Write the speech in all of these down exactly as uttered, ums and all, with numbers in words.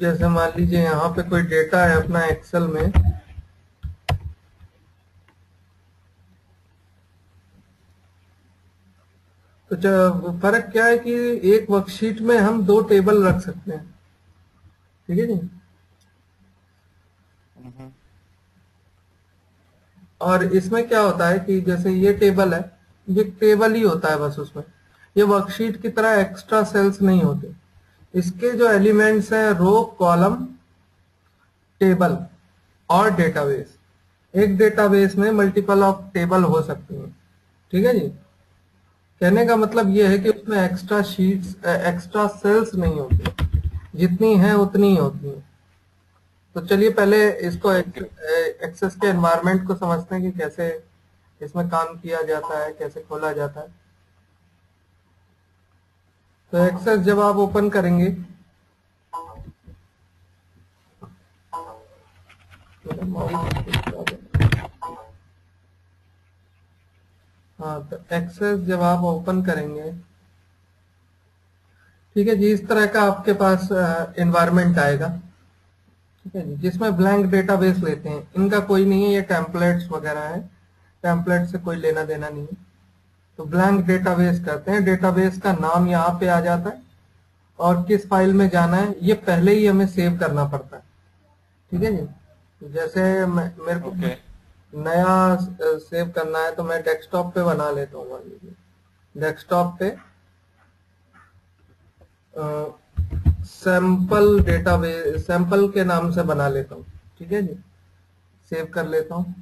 जैसे मान लीजिए यहाँ पे कोई डेटा है अपना एक्सेल में, तो जब फर्क क्या है कि एक वर्कशीट में हम दो टेबल रख सकते हैं, ठीक है जी। और इसमें क्या होता है कि जैसे ये टेबल है, ये टेबल ही होता है बस, उसमें ये वर्कशीट की तरह एक्स्ट्रा सेल्स नहीं होते। इसके जो एलिमेंट्स हैं रो, कॉलम, टेबल और डेटाबेस। एक डेटाबेस में मल्टीपल ऑफ टेबल हो सकती हैं, ठीक है जी। कहने का मतलब ये है कि उसमें एक्स्ट्रा शीट्स, एक्स्ट्रा सेल्स नहीं होती, जितनी हैं उतनी ही होती हैं। तो चलिए पहले इसको एक्सेस के एनवायरनमेंट को समझते हैं कि कैसे इसमें काम किया जाता है, कैसे खोला जाता है। तो एक्सेस जब आप ओपन करेंगे, हाँ, तो एक्सेस जब आप ओपन करेंगे, ठीक है जी, इस तरह का आपके पास एनवायरनमेंट आएगा, ठीक है जी, जिसमें ब्लैंक डेटाबेस लेते हैं। इनका कोई नहीं है, ये टेम्पलेट्स वगैरह है, टेम्पलेट से कोई लेना देना नहीं है। तो ब्लैंक डेटाबेस करते हैं, डेटाबेस का नाम यहाँ पे आ जाता है और किस फाइल में जाना है ये पहले ही हमें सेव करना पड़ता है, ठीक है जी। तो जैसे मेरे को okay. नया सेव करना है तो मैं डेस्कटॉप पे बना लेता हूँ। मान लीजिए डेस्कटॉप पे सैंपल डेटाबेस, सैंपल के नाम से बना लेता हूँ, ठीक है जी, सेव कर लेता हूँ।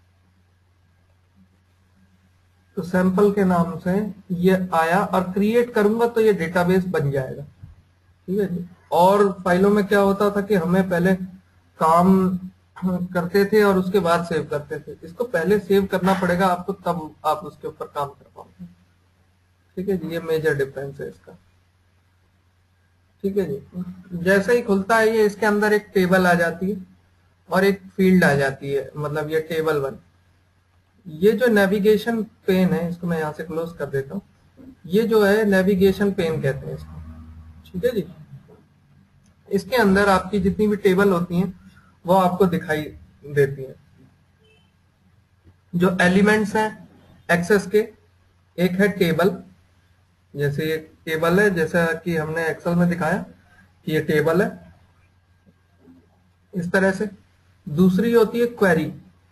तो सैंपल के नाम से ये आया और क्रिएट करूंगा तो ये डेटाबेस बन जाएगा, ठीक है जी। और फाइलों में क्या होता था कि हमें पहले काम करते थे और उसके बाद सेव करते थे, इसको पहले सेव करना पड़ेगा आपको, तब आप उसके ऊपर काम कर पाओगे, ठीक है जी। ये मेजर डिफरेंस है इसका, ठीक है जी। जैसे ही खुलता है ये, इसके अंदर एक टेबल आ जाती है और एक फील्ड आ जाती है, मतलब ये टेबल वन। ये जो नेविगेशन पेन है, इसको मैं यहां से क्लोज कर देता हूँ, ये जो है नेविगेशन पेन कहते हैं इसको, ठीक है जी। इसके अंदर आपकी जितनी भी टेबल होती हैं वो आपको दिखाई देती हैं। जो एलिमेंट्स हैं एक्सेस के, एक है टेबल, जैसे ये टेबल है, जैसा कि हमने एक्सेल में दिखाया कि ये टेबल है इस तरह से। दूसरी होती है क्वेरी।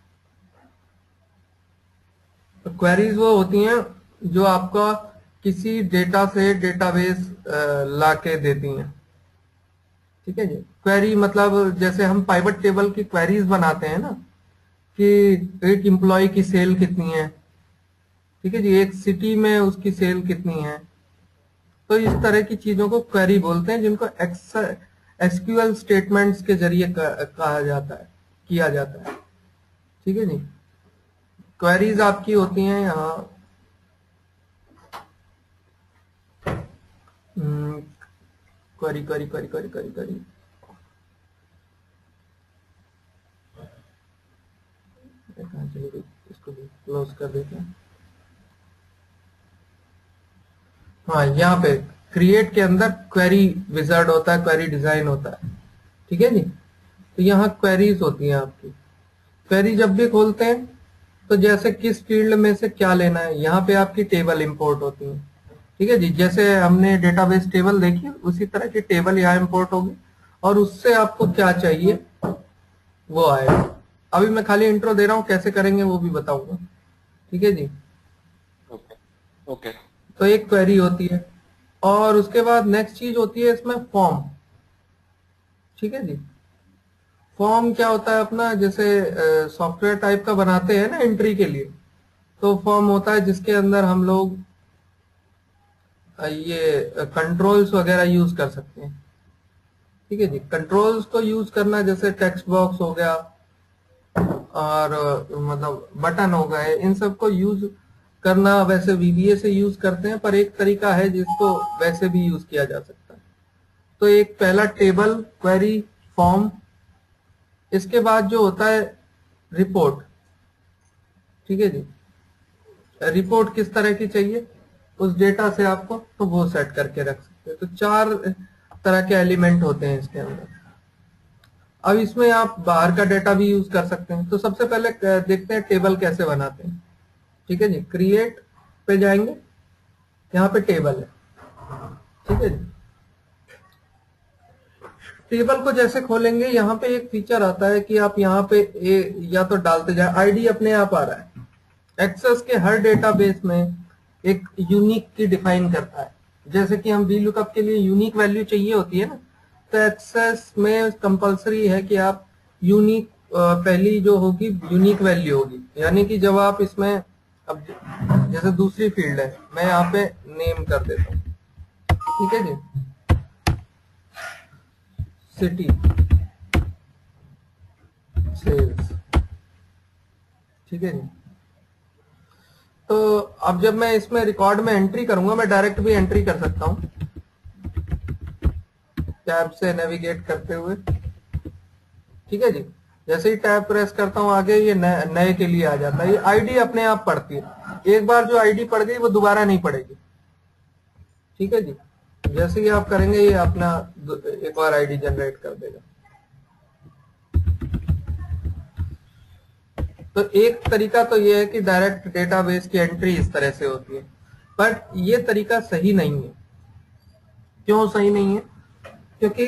तो क्वेरीज वो होती हैं जो आपका किसी डेटा से डेटाबेस ला के देती हैं, ठीक है जी। क्वेरी मतलब जैसे हम पाइवट टेबल की क्वेरीज बनाते हैं ना, कि एक एम्प्लॉय की सेल कितनी है, ठीक है जी, एक सिटी में उसकी सेल कितनी है। तो इस तरह की चीजों को क्वेरी बोलते हैं, जिनको एसक्यूएल स्टेटमेंट्स के जरिए कहा जाता है, किया जाता है, ठीक है जी। क्वेरीज आपकी होती हैं यहाँ query query query query query query इसको क्लोज कर देते हैं। हाँ, यहाँ पे क्रिएट के अंदर क्वेरी विजार्ड होता है, क्वेरी डिजाइन होता है, ठीक है जी। तो यहाँ क्वेरीज होती हैं आपकी। क्वेरी जब भी खोलते हैं तो जैसे किस फील्ड में से क्या लेना है, यहाँ पे आपकी टेबल इंपोर्ट होती है, ठीक है जी। जैसे हमने डेटाबेस टेबल देखी, उसी तरह की टेबल यहाँ इंपोर्ट होगी और उससे आपको क्या चाहिए वो आएगा। अभी मैं खाली इंट्रो दे रहा हूँ, कैसे करेंगे वो भी बताऊंगा, ठीक है जी। Okay okay. तो एक क्वेरी होती है और उसके बाद नेक्स्ट चीज होती है इसमें फॉर्म, ठीक है जी। फॉर्म क्या होता है अपना, जैसे सॉफ्टवेयर टाइप का बनाते हैं ना एंट्री के लिए, तो फॉर्म होता है जिसके अंदर हम लोग ये कंट्रोल्स वगैरह यूज कर सकते हैं, ठीक है जी। कंट्रोल्स को यूज करना जैसे टेक्स्ट बॉक्स हो गया और मतलब बटन हो गए, इन सब को यूज करना वैसे वीबीए से यूज करते हैं, पर एक तरीका है जिसको वैसे भी यूज किया जा सकता है। तो एक पहला टेबल, क्वेरी, फॉर्म। इसके बाद जो होता है रिपोर्ट, ठीक है जी। रिपोर्ट किस तरह की चाहिए उस डेटा से आपको, तो वो सेट करके रख सकते हैं। तो चार तरह के एलिमेंट होते हैं इसके अंदर, अब इसमें आप बाहर का डेटा भी यूज कर सकते हैं। तो सबसे पहले देखते हैं टेबल कैसे बनाते हैं। ठीक है जी, क्रिएट पे जाएंगे, यहाँ पे टेबल है। ठीक है जी, टेबल को जैसे खोलेंगे यहाँ पे एक फीचर आता है कि आप यहाँ पे ए, या तो डालते जाए, आईडी अपने आप आ रहा है। एक्सेस के हर डेटाबेस में एक यूनिक की डिफाइन करता है। जैसे कि हम वी लुकअप के लिए यूनिक वैल्यू चाहिए होती है ना, तो एक्सेस में कंपलसरी है कि आप यूनिक पहली जो होगी यूनिक वैल्यू होगी। यानी कि जब आप इसमें, अब जैसे दूसरी फील्ड है, मैं यहाँ पे नेम कर देता हूँ। ठीक है जी, सिटी सेल्स। ठीक है जी, तो अब जब मैं इसमें रिकॉर्ड में एंट्री करूंगा, मैं डायरेक्ट भी एंट्री कर सकता हूं टैब से नेविगेट करते हुए। ठीक है जी, जैसे ही टैब प्रेस करता हूं आगे, ये नए, नए के लिए आ जाता है। ये आईडी अपने आप पढ़ती है। एक बार जो आईडी पढ़ गई वो दोबारा नहीं पढ़ेगी। ठीक है जी, जैसे ही आप करेंगे ये अपना एक और आईडी जनरेट कर देगा। तो एक तरीका तो ये है कि डायरेक्ट डेटाबेस की एंट्री इस तरह से होती है, बट ये तरीका सही नहीं है। क्यों सही नहीं है? क्योंकि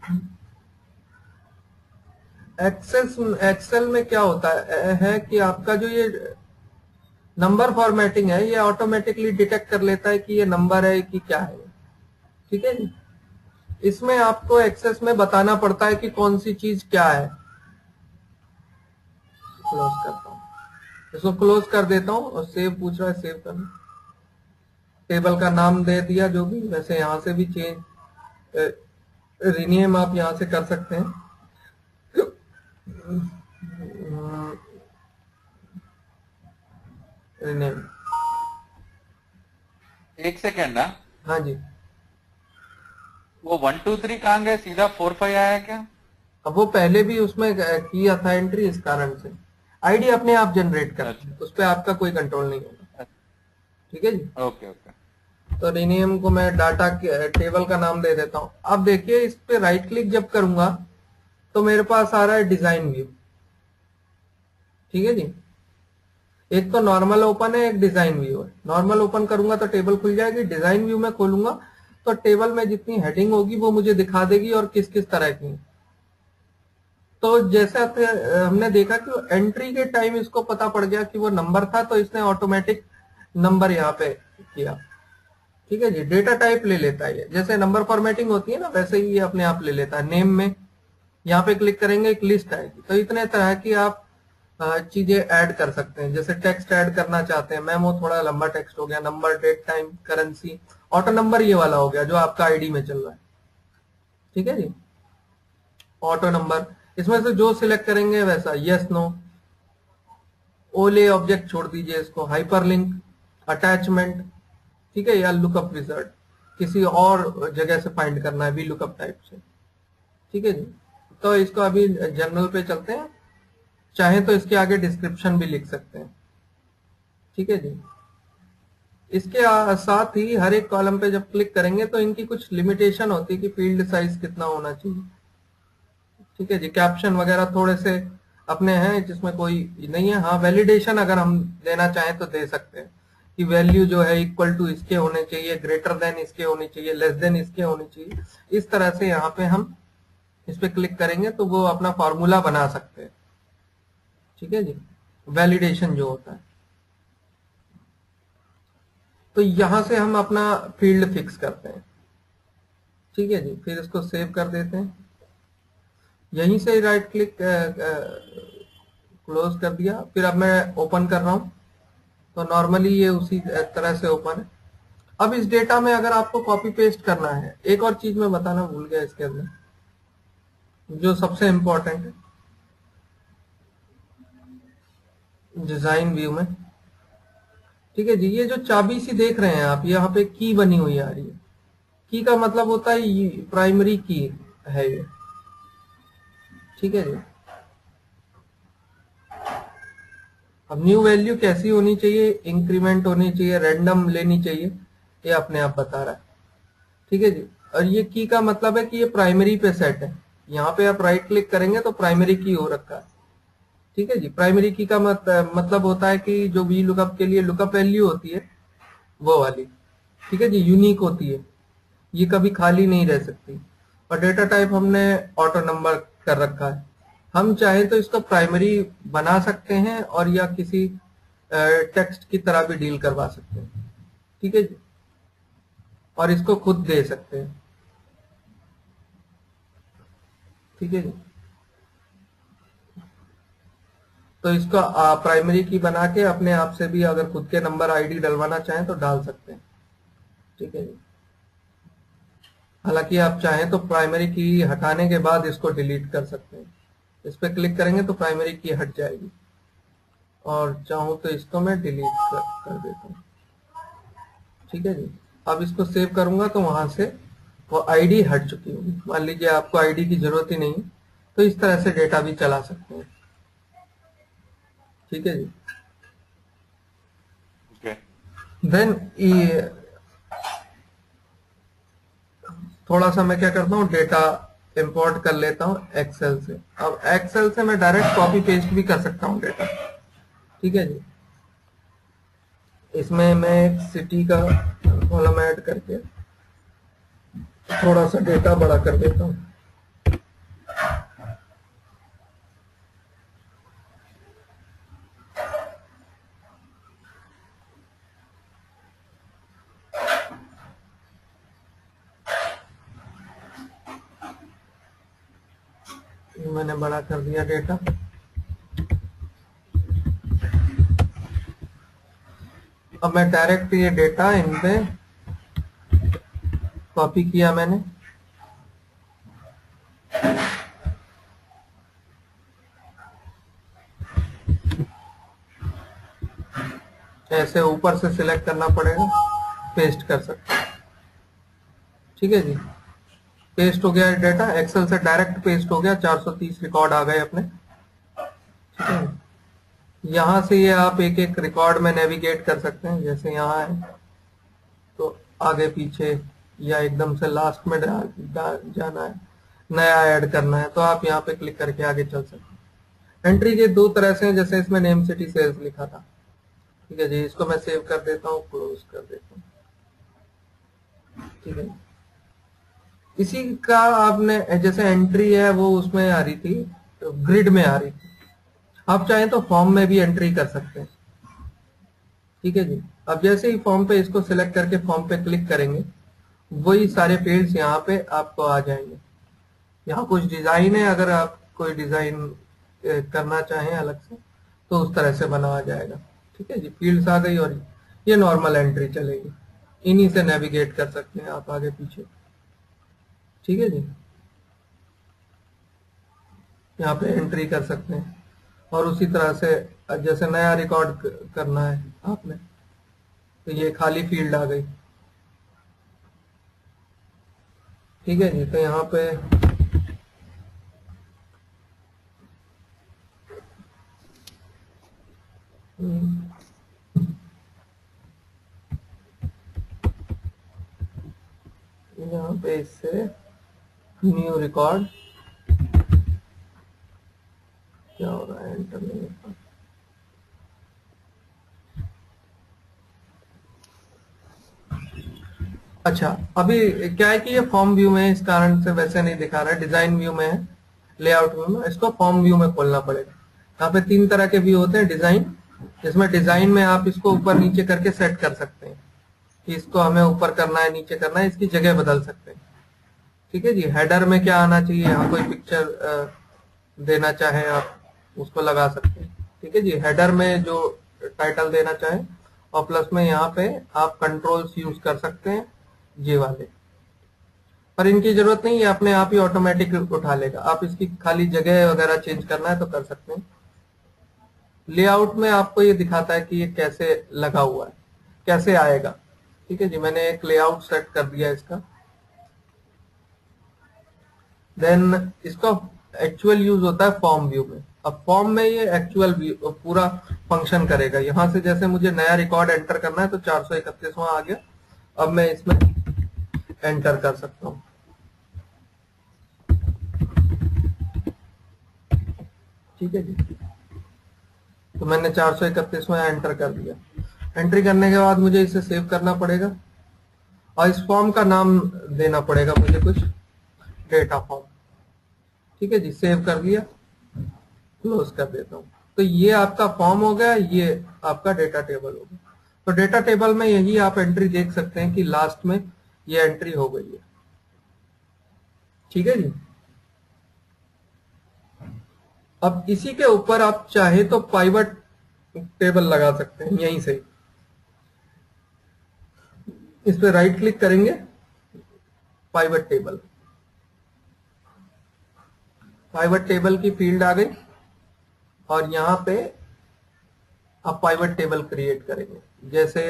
एक्सेस एक्सेल में क्या होता है, है कि आपका जो ये नंबर फॉर्मेटिंग है, ये ऑटोमेटिकली डिटेक्ट कर लेता है कि ये नंबर है कि क्या है। ठीक है जी, इसमें आपको एक्सेस में बताना पड़ता है कि कौन सी चीज क्या है। क्लोज करता हूँ, इसको क्लोज कर देता हूँ और सेव पूछ रहा है, सेव करना। टेबल का नाम दे दिया जो भी, वैसे यहां से भी चेंज रिनेम आप यहां से कर सकते हैं। रिनेम, एक सेकेंड ना, हाँ जी, वो वन टू थ्री कहाँ गए, सीधा फोर फाइव आया क्या? अब वो पहले भी उसमें किया था एंट्री, इस कारण से आईडी अपने आप जनरेट करती है, उस पर आपका कोई कंट्रोल नहीं होगा। ठीक है जी, ओके ओके। तो रिनेम को मैं डाटा टेबल का नाम दे देता हूं। अब देखिए इस पे राइट क्लिक जब करूंगा तो मेरे पास आ रहा है डिजाइन व्यू। ठीक है जी, एक तो नॉर्मल ओपन है, एक डिजाइन व्यू है। नॉर्मल ओपन करूंगा तो टेबल खुल जाएगी, डिजाइन व्यू में खोलूंगा तो टेबल में जितनी हेडिंग होगी वो मुझे दिखा देगी और किस किस तरह की। तो जैसा हमने देखा कि एंट्री के टाइम इसको पता पड़ गया कि वो नंबर था, तो इसने ऑटोमेटिक नंबर यहाँ पे किया। ठीक है जी, डेटा टाइप ले लेता है, जैसे नंबर फॉर्मेटिंग होती है ना, वैसे ही ये अपने आप ले लेता है। नेम में यहाँ पे क्लिक करेंगे, एक लिस्ट आएगी। तो इतने तरह की आप चीजें ऐड कर सकते हैं। जैसे टेक्स्ट ऐड करना चाहते हैं, मेमो थोड़ा लंबा टेक्स्ट हो गया, number, date, time, currency, auto number ये वाला हो गया जो आपका आईडी में चल रहा है। ठीक है जी, ऑटो नंबर, इसमें से जो सिलेक्ट करेंगे वैसा, यस नो, ओले ऑब्जेक्ट छोड़ दीजिए इसको, हाइपरलिंक, अटैचमेंट। ठीक है, या लुकअप विजार्ड, किसी और जगह से फाइंड करना है वी लुकअप टाइप से। ठीक है जी, तो इसको अभी जनरल पे चलते हैं, चाहे तो इसके आगे डिस्क्रिप्शन भी लिख सकते हैं। ठीक है जी, इसके साथ ही हर एक कॉलम पे जब क्लिक करेंगे तो इनकी कुछ लिमिटेशन होती है कि फील्ड साइज कितना होना चाहिए। ठीक है जी, कैप्शन वगैरह थोड़े से अपने हैं जिसमें कोई नहीं है। हाँ, वैलिडेशन अगर हम देना चाहें तो दे सकते हैं कि वैल्यू जो है इक्वल टू इसके होने चाहिए, ग्रेटर देन इसके होनी चाहिए, लेस देन इसके होनी चाहिए। इस तरह से यहाँ पे हम इस पे क्लिक करेंगे तो वो अपना फॉर्मूला बना सकते हैं। ठीक है जी, वैलिडेशन जो होता है। तो यहां से हम अपना फील्ड फिक्स करते हैं। ठीक है जी, फिर इसको सेव कर देते हैं। यहीं से राइट क्लिक क्लोज कर दिया। फिर अब मैं ओपन कर रहा हूं तो नॉर्मली ये उसी तरह से ओपन है। अब इस डेटा में अगर आपको कॉपी पेस्ट करना है, एक और चीज मैं बताना भूल गया इसके अंदर जो सबसे इंपॉर्टेंट है, डिजाइन व्यू में। ठीक है जी, ये जो चाबी सी देख रहे हैं आप, यहाँ पे की बनी हुई आ रही है। की का मतलब होता है ये प्राइमरी की है ये। ठीक है जी, अब न्यू वैल्यू कैसी होनी चाहिए, इंक्रीमेंट होनी चाहिए, रैंडम लेनी चाहिए, ये अपने आप बता रहा है। ठीक है जी, और ये की का मतलब है कि ये प्राइमरी पे सेट है, यहाँ पे आप राइट क्लिक करेंगे तो प्राइमरी की हो रखा है। ठीक है जी, प्राइमरी की का मत, मतलब होता है कि जो वी लुकअप के लिए लुकअप वैल्यू होती है वो वाली, ठीक है जी, यूनिक होती है, ये कभी खाली नहीं रह सकती। और डेटा टाइप हमने ऑटो नंबर कर रखा है। हम चाहे तो इसको प्राइमरी बना सकते हैं और या किसी टेक्स्ट की तरह भी डील करवा सकते हैं। ठीक है जी, और इसको खुद दे सकते हैं। ठीक है जी, तो इसको प्राइमरी की बना के अपने आप से भी अगर खुद के नंबर आईडी डलवाना चाहें तो डाल सकते हैं। ठीक है जी, हालांकि आप चाहें तो प्राइमरी की हटाने के बाद इसको डिलीट कर सकते हैं। इस पर क्लिक करेंगे तो प्राइमरी की हट जाएगी, और चाहूं तो इसको मैं डिलीट कर, कर देता हूँ। ठीक है जी, अब इसको सेव करूंगा तो वहां से वो आईडी हट चुकी होगी। मान लीजिए आपको आईडी की जरूरत ही नहीं, तो इस तरह से डेटा भी चला सकते हैं। ठीक है जी, देन okay. थोड़ा सा मैं क्या करता हूँ, डेटा इंपोर्ट कर लेता हूँ एक्सेल से। अब एक्सेल से मैं डायरेक्ट कॉपी पेस्ट भी कर सकता हूँ डेटा। ठीक है जी, इसमें मैं एक सिटी का कॉलम ऐड करके थोड़ा सा डेटा बड़ा कर देता हूँ। मैंने बड़ा कर दिया डेटा। अब मैं डायरेक्ट ये डेटा इन पे कॉपी किया मैंने, ऐसे ऊपर से सिलेक्ट करना पड़ेगा, पेस्ट कर सकते हैं। ठीक है जी, पेस्ट हो गया डेटा, एक्सेल से डायरेक्ट पेस्ट हो गया, चार सौ तीस रिकॉर्ड आ गए अपने। ठीक है, यहां से ये आप एक एक रिकॉर्ड में नेविगेट कर सकते हैं। जैसे यहाँ है तो आगे पीछे या एकदम से लास्ट में जाना है, नया ऐड करना है तो आप यहाँ पे क्लिक करके आगे चल सकते हैं। एंट्री के दो तरह से हैं, जैसे इसमें नेम सिटी सेल्स लिखा था। ठीक है जी, इसको मैं सेव कर देता हूँ, क्लोज कर देता हूँ। ठीक है, इसी का आपने जैसे एंट्री है वो उसमें आ रही थी, तो ग्रिड में आ रही थी। आप चाहें तो फॉर्म में भी एंट्री कर सकते हैं। ठीक है जी, अब जैसे ही फॉर्म पे इसको सिलेक्ट करके फॉर्म पे क्लिक करेंगे, वही सारे फील्ड्स यहाँ पे आपको आ जाएंगे। यहाँ कुछ डिजाइन है, अगर आप कोई डिजाइन करना चाहें अलग से तो उस तरह से बना आ जाएगा। ठीक है जी, फील्ड्स आ गई और ये नॉर्मल एंट्री चलेगी। इन्हीं से नेविगेट कर सकते हैं आप आगे पीछे। ठीक है जी, यहाँ पे एंट्री कर सकते हैं, और उसी तरह से जैसे नया रिकॉर्ड करना है आपने तो ये खाली फील्ड आ गई। ठीक है जी, तो यहाँ पे यहाँ पे इससे न्यू रिकॉर्ड क्या हो रहा है, एंटर नहीं होता। अच्छा, अभी क्या है कि ये फॉर्म व्यू में है, इस कारण से वैसे नहीं दिखा रहा है, डिजाइन व्यू में है, लेआउट व्यू में। इसको फॉर्म व्यू में खोलना पड़ेगा। यहाँ पे तीन तरह के व्यू होते हैं। डिजाइन, जिसमें डिजाइन में आप इसको ऊपर नीचे करके सेट कर सकते हैं कि इसको हमें ऊपर करना है, नीचे करना है, इसकी जगह बदल सकते हैं। ठीक है जी, हेडर में क्या आना चाहिए, यहाँ कोई पिक्चर देना चाहे आप उसको लगा सकते हैं। ठीक है जी, हेडर में जो टाइटल देना चाहे, और प्लस में यहाँ पे आप कंट्रोल्स यूज कर सकते हैं ये वाले, पर इनकी जरूरत नहीं है, अपने आप ही ऑटोमेटिक उठा लेगा। आप इसकी खाली जगह वगैरह चेंज करना है तो कर सकते हैं। लेआउट में आपको ये दिखाता है कि ये कैसे लगा हुआ है, कैसे आएगा। ठीक है जी, मैंने एक लेआउट सेट कर दिया इसका। देन इसका एक्चुअल यूज होता है फॉर्म व्यू में। अब फॉर्म में ये एक्चुअल व्यू पूरा फंक्शन करेगा। यहां से जैसे मुझे नया रिकॉर्ड एंटर करना है तो चार सौ इकतीसवां आ गया, अब मैं इसमें एंटर कर सकता हूं। ठीक है जी। तो मैंने चार सौ इकतीस में एंटर कर दिया। एंट्री करने के बाद मुझे इसे सेव करना पड़ेगा और इस फॉर्म का नाम देना पड़ेगा मुझे कुछ, डेटा फॉर्म। ठीक है जी, सेव कर दिया, क्लोज कर देता हूँ। तो ये आपका फॉर्म हो गया, ये आपका डेटा टेबल हो गया। तो डेटा टेबल में यही आप एंट्री देख सकते हैं कि लास्ट में ये एंट्री हो गई है। ठीक है जी। अब इसी के ऊपर आप चाहे तो पाइवट टेबल लगा सकते हैं यहीं से। इस पे राइट क्लिक करेंगे, पाइवट टेबल, पाइवट टेबल की फील्ड आ गई और यहां पे आप पाइवट टेबल क्रिएट करेंगे। जैसे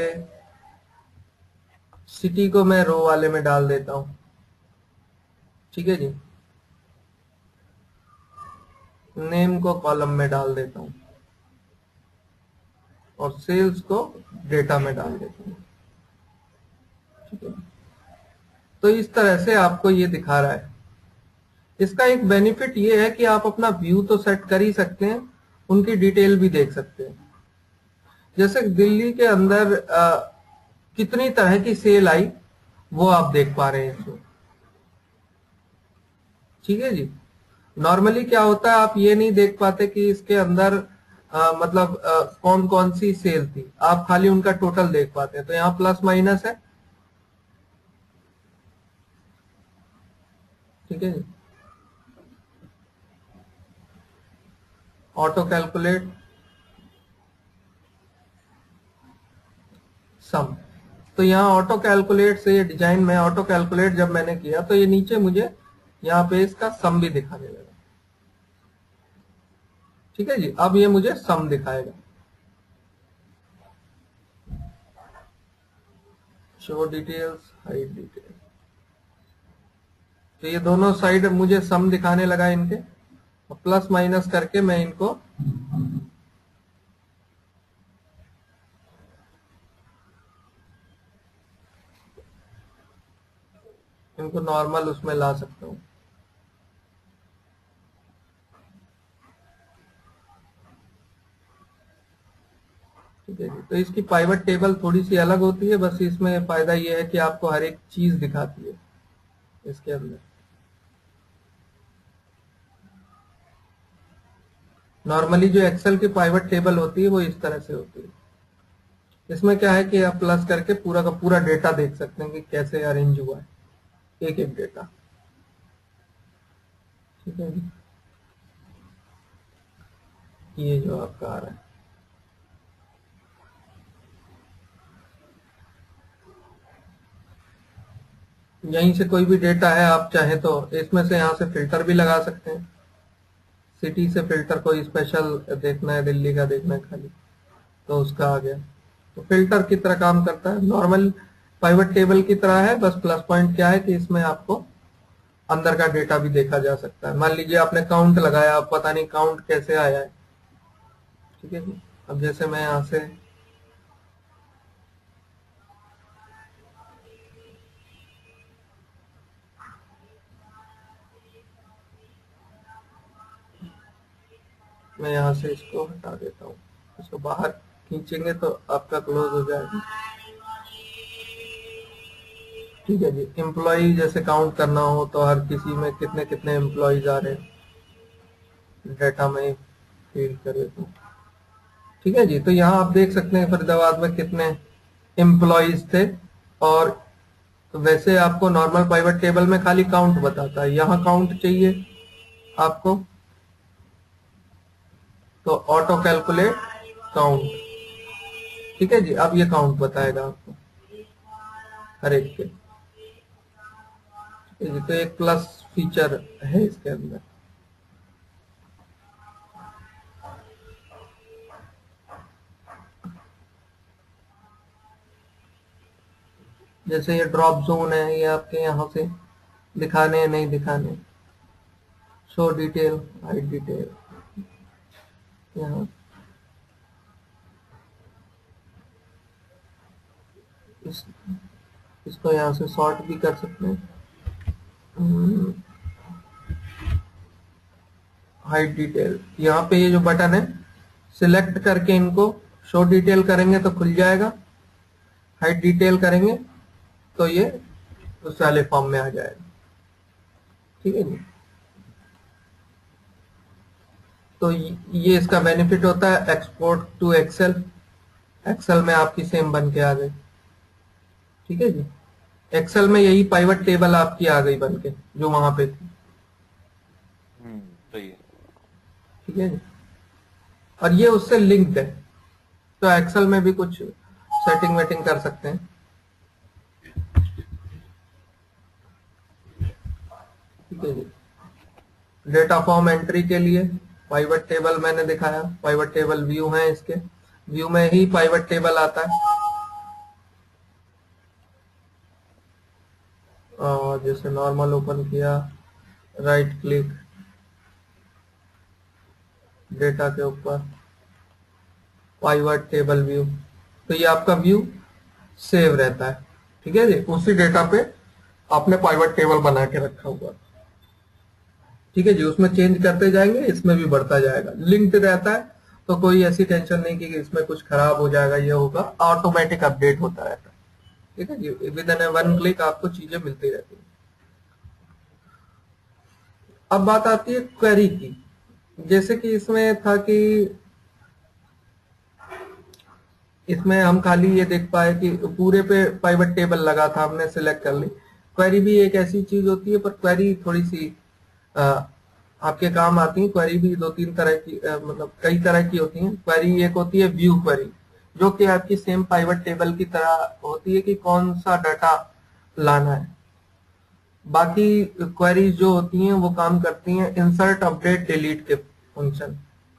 सिटी को मैं रो वाले में डाल देता हूं। ठीक है जी। नेम को कॉलम में डाल देता हूं और सेल्स को डेटा में डाल देता हूं। ठीक है। तो इस तरह से आपको ये दिखा रहा है। इसका एक बेनिफिट ये है कि आप अपना व्यू तो सेट कर ही सकते हैं, उनकी डिटेल भी देख सकते हैं। जैसे दिल्ली के अंदर आ, कितनी तरह की सेल आई वो आप देख पा रहे हैं इसमें। ठीक है जी। नॉर्मली क्या होता है, आप ये नहीं देख पाते कि इसके अंदर आ, मतलब आ, कौन कौन सी सेल थी, आप खाली उनका टोटल देख पाते हैं। तो यहाँ प्लस माइनस है। ठीक है जी। ऑटो कैलकुलेट सम, तो यहाँ ऑटो कैलकुलेट से ये डिजाइन में ऑटो कैलकुलेट जब मैंने किया तो ये नीचे मुझे यहाँ पे इसका सम भी दिखाने लगा। ठीक है जी। अब ये मुझे सम दिखाएगा। शो डिटेल्स, हाइड डिटेल, तो ये दोनों साइड मुझे सम दिखाने लगा इनके। प्लस माइनस करके मैं इनको इनको नॉर्मल उसमें ला सकता हूँ। ठीक है जी। तो इसकी पाइवट टेबल थोड़ी सी अलग होती है, बस इसमें फायदा ये है कि आपको हर एक चीज दिखाती है इसके अंदर। नॉर्मली जो एक्सेल की पाइवट टेबल होती है वो इस तरह से होती है। इसमें क्या है कि आप प्लस करके पूरा का पूरा डेटा देख सकते हैं कि कैसे अरेंज हुआ है एक एक डेटा। ठीक है जी। ये जो आपका आ रहा है, यहीं से कोई भी डेटा है आप चाहे तो इसमें से यहाँ से फिल्टर भी लगा सकते हैं। सिटी से फिल्टर कोई स्पेशल देखना है, दिल्ली का देखना है खाली, तो उसका आ गया। तो फिल्टर की तरह काम करता है, नॉर्मल पाइवट टेबल की तरह है। बस प्लस पॉइंट क्या है कि इसमें आपको अंदर का डेटा भी देखा जा सकता है। मान लीजिए आपने काउंट लगाया, आप पता नहीं काउंट कैसे आया है। ठीक है जी। अब जैसे मैं यहां से मैं यहां से इसको हटा देता हूँ, इसको बाहर खींचेंगे तो आपका क्लोज हो जाएगा। ठीक है जी। एम्प्लॉय जैसे काउंट करना हो तो हर किसी में कितने कितने एम्प्लॉयज आ रहे हैं, डेटा में फीड करे तो। ठीक है जी। तो यहाँ आप देख सकते हैं फरीदाबाद में कितने एम्प्लॉयज थे, और वैसे आपको नॉर्मल पाइवट टेबल में खाली काउंट बताता है, यहाँ काउंट चाहिए आपको तो ऑटो कैलकुलेट काउंट। ठीक है जी। अब ये काउंट बताएगा आपको हर एक के। ठीक है जी। तो एक प्लस फीचर है इसके अंदर। जैसे ये ड्रॉप जोन है, ये आपके यहाँ से दिखाने नहीं दिखाने, शो डिटेल, हाइड डिटेल, यहाँ इस, इसको यहाँ से सॉर्ट भी कर सकते हैं। हाइड डिटेल, यहाँ पे ये जो बटन है सिलेक्ट करके इनको शो डिटेल करेंगे तो खुल जाएगा, हाइड डिटेल करेंगे तो ये उस वाले फॉर्म में आ जाएगा। ठीक है जी। तो ये इसका बेनिफिट होता है एक्सपोर्ट टू एक्सेल, एक्सेल में आपकी सेम बन के आ गई। ठीक है जी। एक्सेल में यही पाइवट टेबल आपकी आ गई बन के जो वहां पे थी। हम्म सही है। ठीक है जी। और ये उससे लिंक्ड है, तो एक्सेल में भी कुछ सेटिंग वेटिंग कर सकते हैं। ठीक है जी। डेटा फॉर्म एंट्री के लिए पाइवट टेबल मैंने दिखाया, पाइवट टेबल व्यू है, इसके व्यू में ही पाइवट टेबल आता है। और जैसे नॉर्मल ओपन किया, राइट क्लिक डेटा के ऊपर, पाइवट टेबल व्यू, तो ये आपका व्यू सेव रहता है। ठीक है जी। उसी डेटा पे आपने पाइवट टेबल बना के रखा हुआ। ठीक है जी। उसमें चेंज करते जाएंगे, इसमें भी बढ़ता जाएगा, लिंक्ड रहता है, तो कोई ऐसी टेंशन नहीं कि इसमें कुछ खराब हो जाएगा, ये होगा, ऑटोमेटिक अपडेट होता रहता है। ठीक है जी। विद इन वन क्लिक आपको चीजें मिलती रहती है। अब बात आती है क्वेरी की। जैसे कि इसमें था कि इसमें हम खाली ये देख पाए कि पूरे पे पाइवट टेबल लगा था, हमने सिलेक्ट कर ली। क्वेरी भी एक ऐसी चीज होती है, पर क्वेरी थोड़ी सी आ, आपके काम आती है। क्वेरी भी दो तीन तरह की आ, मतलब कई तरह की होती है। क्वेरी एक होती है व्यू क्वेरी, जो कि आपकी सेम पाइवट टेबल की तरह होती है कि कौन सा डाटा लाना है। बाकी क्वेरीज जो होती हैं वो काम करती हैं इंसर्ट अपडेट डिलीट के फंक्शन।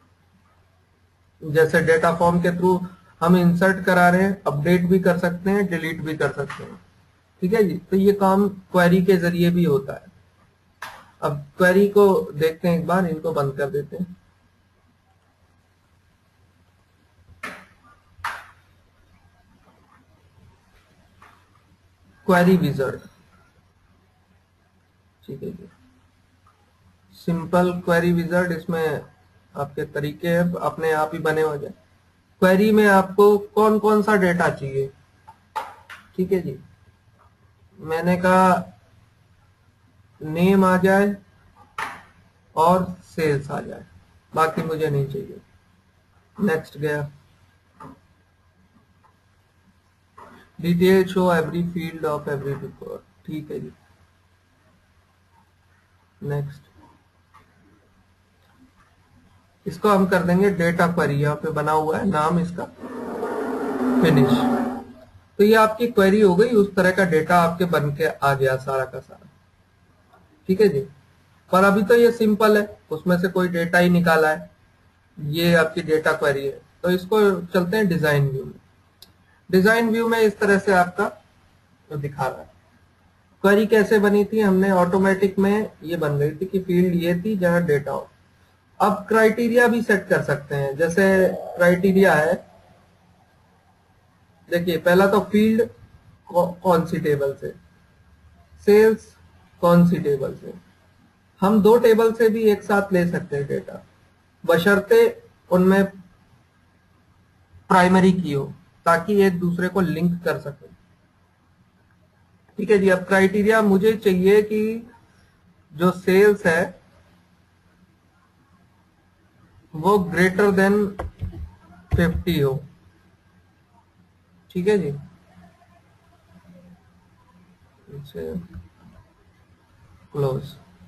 जैसे डेटा फॉर्म के थ्रू हम इंसर्ट करा रहे हैं, अपडेट भी कर सकते हैं, डिलीट भी कर सकते हैं। ठीक है जी। तो ये काम क्वेरी के जरिए भी होता है। अब क्वेरी को देखते हैं एक बार, इनको बंद कर देते हैं। Query wizard. ठीक है जी। सिंपल क्वेरी विजार्ड, इसमें आपके तरीके हैं, अपने आप ही बने हो जाए। क्वेरी में आपको कौन कौन सा डेटा चाहिए। ठीक है जी। मैंने कहा नेम आ जाए और सेल्स आ जाए, बाकी मुझे नहीं चाहिए। नेक्स्ट गया। Detail show every field of every record. ठीक है जी। नेक्स्ट। इसको हम कर देंगे डेटा क्वेरी, यहाँ पे बना हुआ है नाम इसका, फिनिश। तो ये आपकी क्वेरी हो गई, उस तरह का डेटा आपके बन के आ गया सारा का सारा। ठीक है जी। पर अभी तो ये सिंपल है, उसमें से कोई डेटा ही निकाला है, ये आपकी डेटा क्वेरी है। तो इसको चलते हैं डिजाइन व्यू में। डिजाइन व्यू में इस तरह से आपका तो दिखा रहा है। क्वेरी कैसे बनी थी, हमने ऑटोमेटिक में ये बन गई थी कि फील्ड ये थी जहां डेटा हो। अब क्राइटेरिया भी सेट कर सकते हैं। जैसे क्राइटेरिया है, देखिए पहला तो फील्ड कौन सी टेबल से, सेल्स कौन सी टेबल से। हम दो टेबल से भी एक साथ ले सकते हैं डेटा, बशर्ते उनमें प्राइमरी की हो, ताकि एक दूसरे को लिंक कर सके। ठीक है जी। अब क्राइटेरिया मुझे चाहिए कि जो सेल्स है वो ग्रेटर देन फिफ्टी हो। ठीक है जी। क्लोज।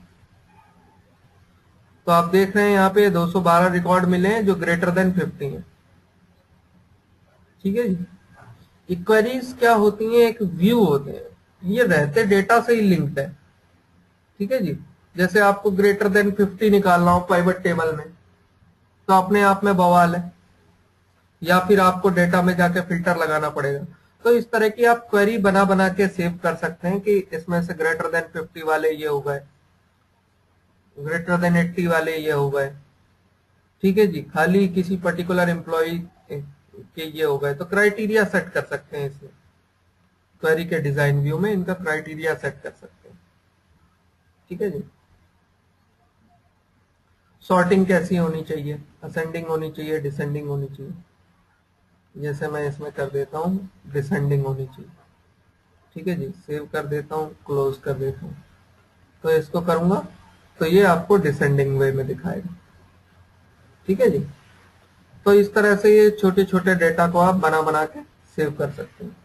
तो आप देख रहे हैं यहाँ पे दो सौ बारह रिकॉर्ड मिले हैं जो ग्रेटर देन फिफ्टी हैं। ठीक है जी। क्वेरीज क्या होती हैं, एक व्यू होते हैं, ये रहते डेटा से ही लिंक्ड है। ठीक है जी। जैसे आपको ग्रेटर देन फिफ्टी निकालना हो पाइवट टेबल में, तो अपने आप में बवाल है, या फिर आपको डेटा में जाके फिल्टर लगाना पड़ेगा। तो इस तरह की आप क्वेरी बना बना के सेव कर सकते हैं कि इसमें से ग्रेटर देन फिफ्टी वाले ये हो गए, ग्रेटर देन एट्टी वाले ये हो गए। ठीक है जी। खाली किसी पर्टिकुलर एम्प्लॉय के ये हो गए, तो क्राइटेरिया सेट कर सकते हैं इसमें। क्वेरी के डिजाइन व्यू में इनका क्राइटेरिया सेट कर सकते हैं। ठीक है जी। सॉर्टिंग कैसी होनी चाहिए, असेंडिंग होनी चाहिए, डिसेंडिंग होनी चाहिए। जैसे मैं इसमें कर देता हूँ डिसेंडिंग होनी चाहिए। ठीक है जी, सेव कर देता हूँ, क्लोज कर देता हूँ। तो इसको करूंगा तो ये आपको डिसेंडिंग वे में दिखाएगा। ठीक है जी। तो इस तरह से ये छोटे छोटे डेटा को आप बना बना के सेव कर सकते हैं।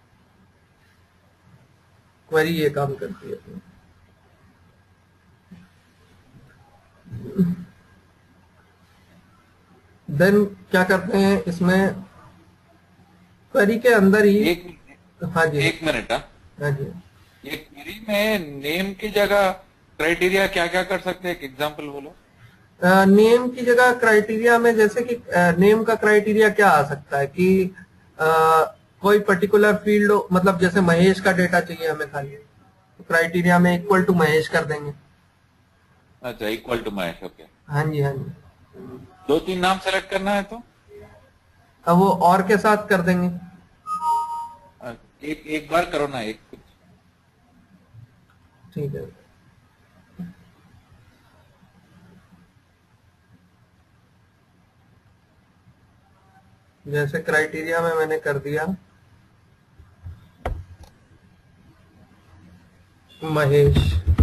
क्वेरी ये काम करती है। देन क्या करते हैं इसमें, क्वेरी के अंदर ही। एक हाँ जी, एक मिनट। हाँ, हाँ जी। ये क्वेरी में नेम की जगह क्राइटेरिया क्या क्या कर सकते हैं, एक एग्जांपल बोलो। नेम की जगह क्राइटेरिया में जैसे कि नेम का क्राइटेरिया क्या आ सकता है कि अ, कोई पर्टिकुलर फील्ड, मतलब जैसे महेश का डेटा चाहिए हमें खाली, तो क्राइटेरिया में इक्वल टू महेश कर देंगे। अच्छा, इक्वल टू महेश। ओके, हाँ जी, हाँ जी। दो तीन नाम सेलेक्ट करना है तो अब वो और के साथ कर देंगे। अ, एक एक बार करो ना, एक कुछ। ठीक है। जैसे क्राइटेरिया में मैंने कर दिया महेश,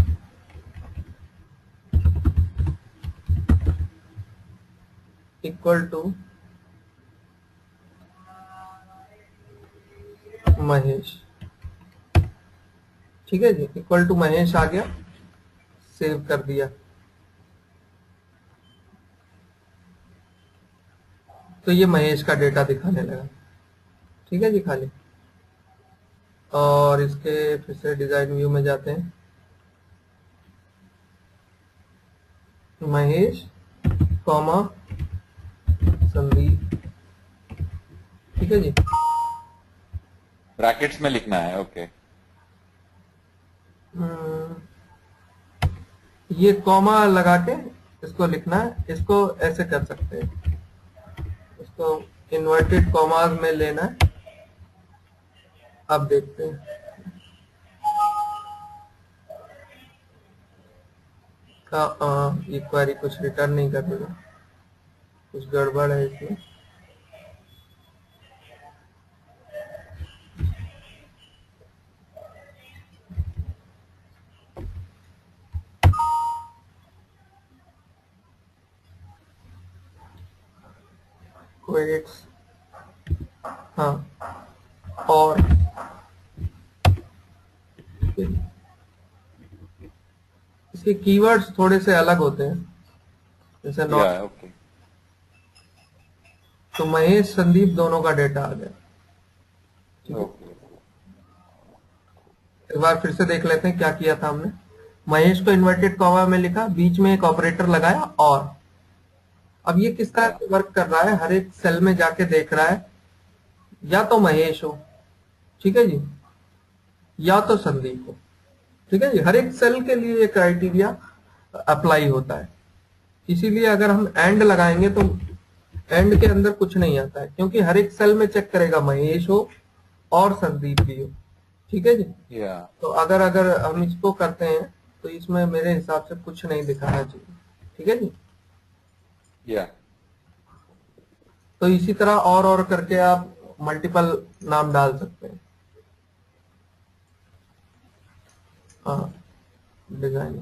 इक्वल टू महेश। ठीक है जी, इक्वल टू महेश आ गया, सेव कर दिया। तो ये महेश का डेटा दिखाने लगा। ठीक है जी, खाली। और इसके फिर से डिजाइन व्यू में जाते हैं। महेश कॉमा संदीप। ठीक है जी। ब्रैकेट्स में लिखना है। ओके, हम्म, ये कॉमा लगा के इसको लिखना है, इसको ऐसे कर सकते हैं, इसको इन्वर्टेड कॉमास में लेना है। अब देखते हैं। आ, आ, ये क्वेरी कुछ रिटर्न नहीं कर देगा, कुछ गड़बड़ है इसमें। क्वेट्स, हाँ, और इसके कीवर्ड्स थोड़े से अलग होते हैं, जैसे नॉट। या ओके। तो महेश संदीप दोनों का डेटा आ गया। ठीक है, ओके, एक बार फिर से देख लेते हैं क्या किया था हमने। महेश को इन्वर्टेड कॉमा में लिखा, बीच में एक ऑपरेटर लगाया और। अब ये किस तरह से वर्क कर रहा है, हर एक सेल में जाके देख रहा है, या तो महेश हो, ठीक है जी, या तो संदीप हो। ठीक है जी, हर एक सेल के लिए ये क्राइटेरिया अप्लाई होता है। इसीलिए अगर हम एंड लगाएंगे तो एंड के अंदर कुछ नहीं आता है, क्योंकि हर एक सेल में चेक करेगा महेश हो और संदीप भी हो। ठीक है जी। या तो अगर अगर हम इसको करते हैं तो इसमें मेरे हिसाब से कुछ नहीं दिखाना चाहिए। ठीक है जी। या तो इसी तरह और और करके आप मल्टीपल नाम डाल सकते हैं। हाँ, डिजाइन।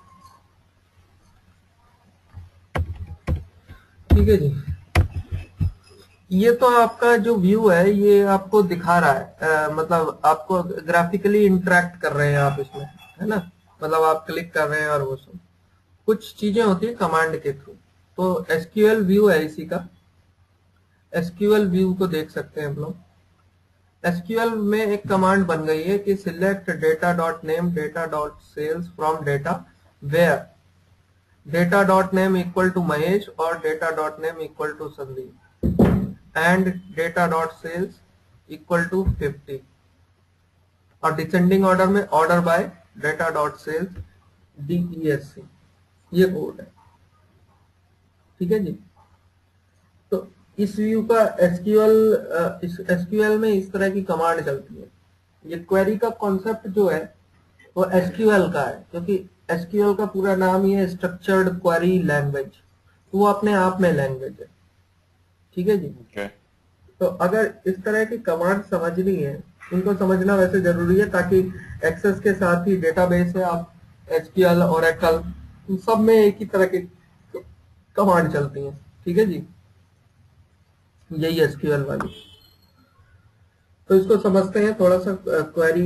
ठीक है जी। ये तो आपका जो व्यू है ये आपको दिखा रहा है, आ, मतलब आपको ग्राफिकली इंटरेक्ट कर रहे हैं आप इसमें, है ना, मतलब आप क्लिक कर रहे हैं और वो सब कुछ चीजें होती है कमांड के थ्रू। तो एसक्यूएल व्यू है इसी का। एसक्यूएल व्यू को देख सकते हैं हम लोग। एसक्यूएल में एक कमांड बन गई है कि select data dot name data dot sales from data where data dot name equal to Mahesh और data dot name equal to Sandeep and data dot sales equal to fifty. और डिसेंडिंग ऑर्डर में order by data dot sales DESC, ये code है। ठीक है जी। तो इस व्यू का एसक्यूएल, इस एसक्यूएल में इस तरह की कमांड चलती है। ये क्वेरी का कॉन्सेप्ट जो है वो एसक्यूएल का है, क्योंकि एसक्यूएल का पूरा नाम ही है स्ट्रक्चर्ड क्वेरी लैंग्वेज, तो वो अपने आप में लैंग्वेज है। ठीक है जी। ओके। तो अगर इस तरह की कमांड समझनी है, इनको समझना वैसे जरूरी है, ताकि एक्सेस के साथ ही डेटाबेस है, आप एसक्यूएल ओरेकल सब में एक ही तरह की कमांड चलती हैं। ठीक है जी, यही एसक्यूएल वाली। तो इसको समझते हैं थोड़ा सा, क्वेरी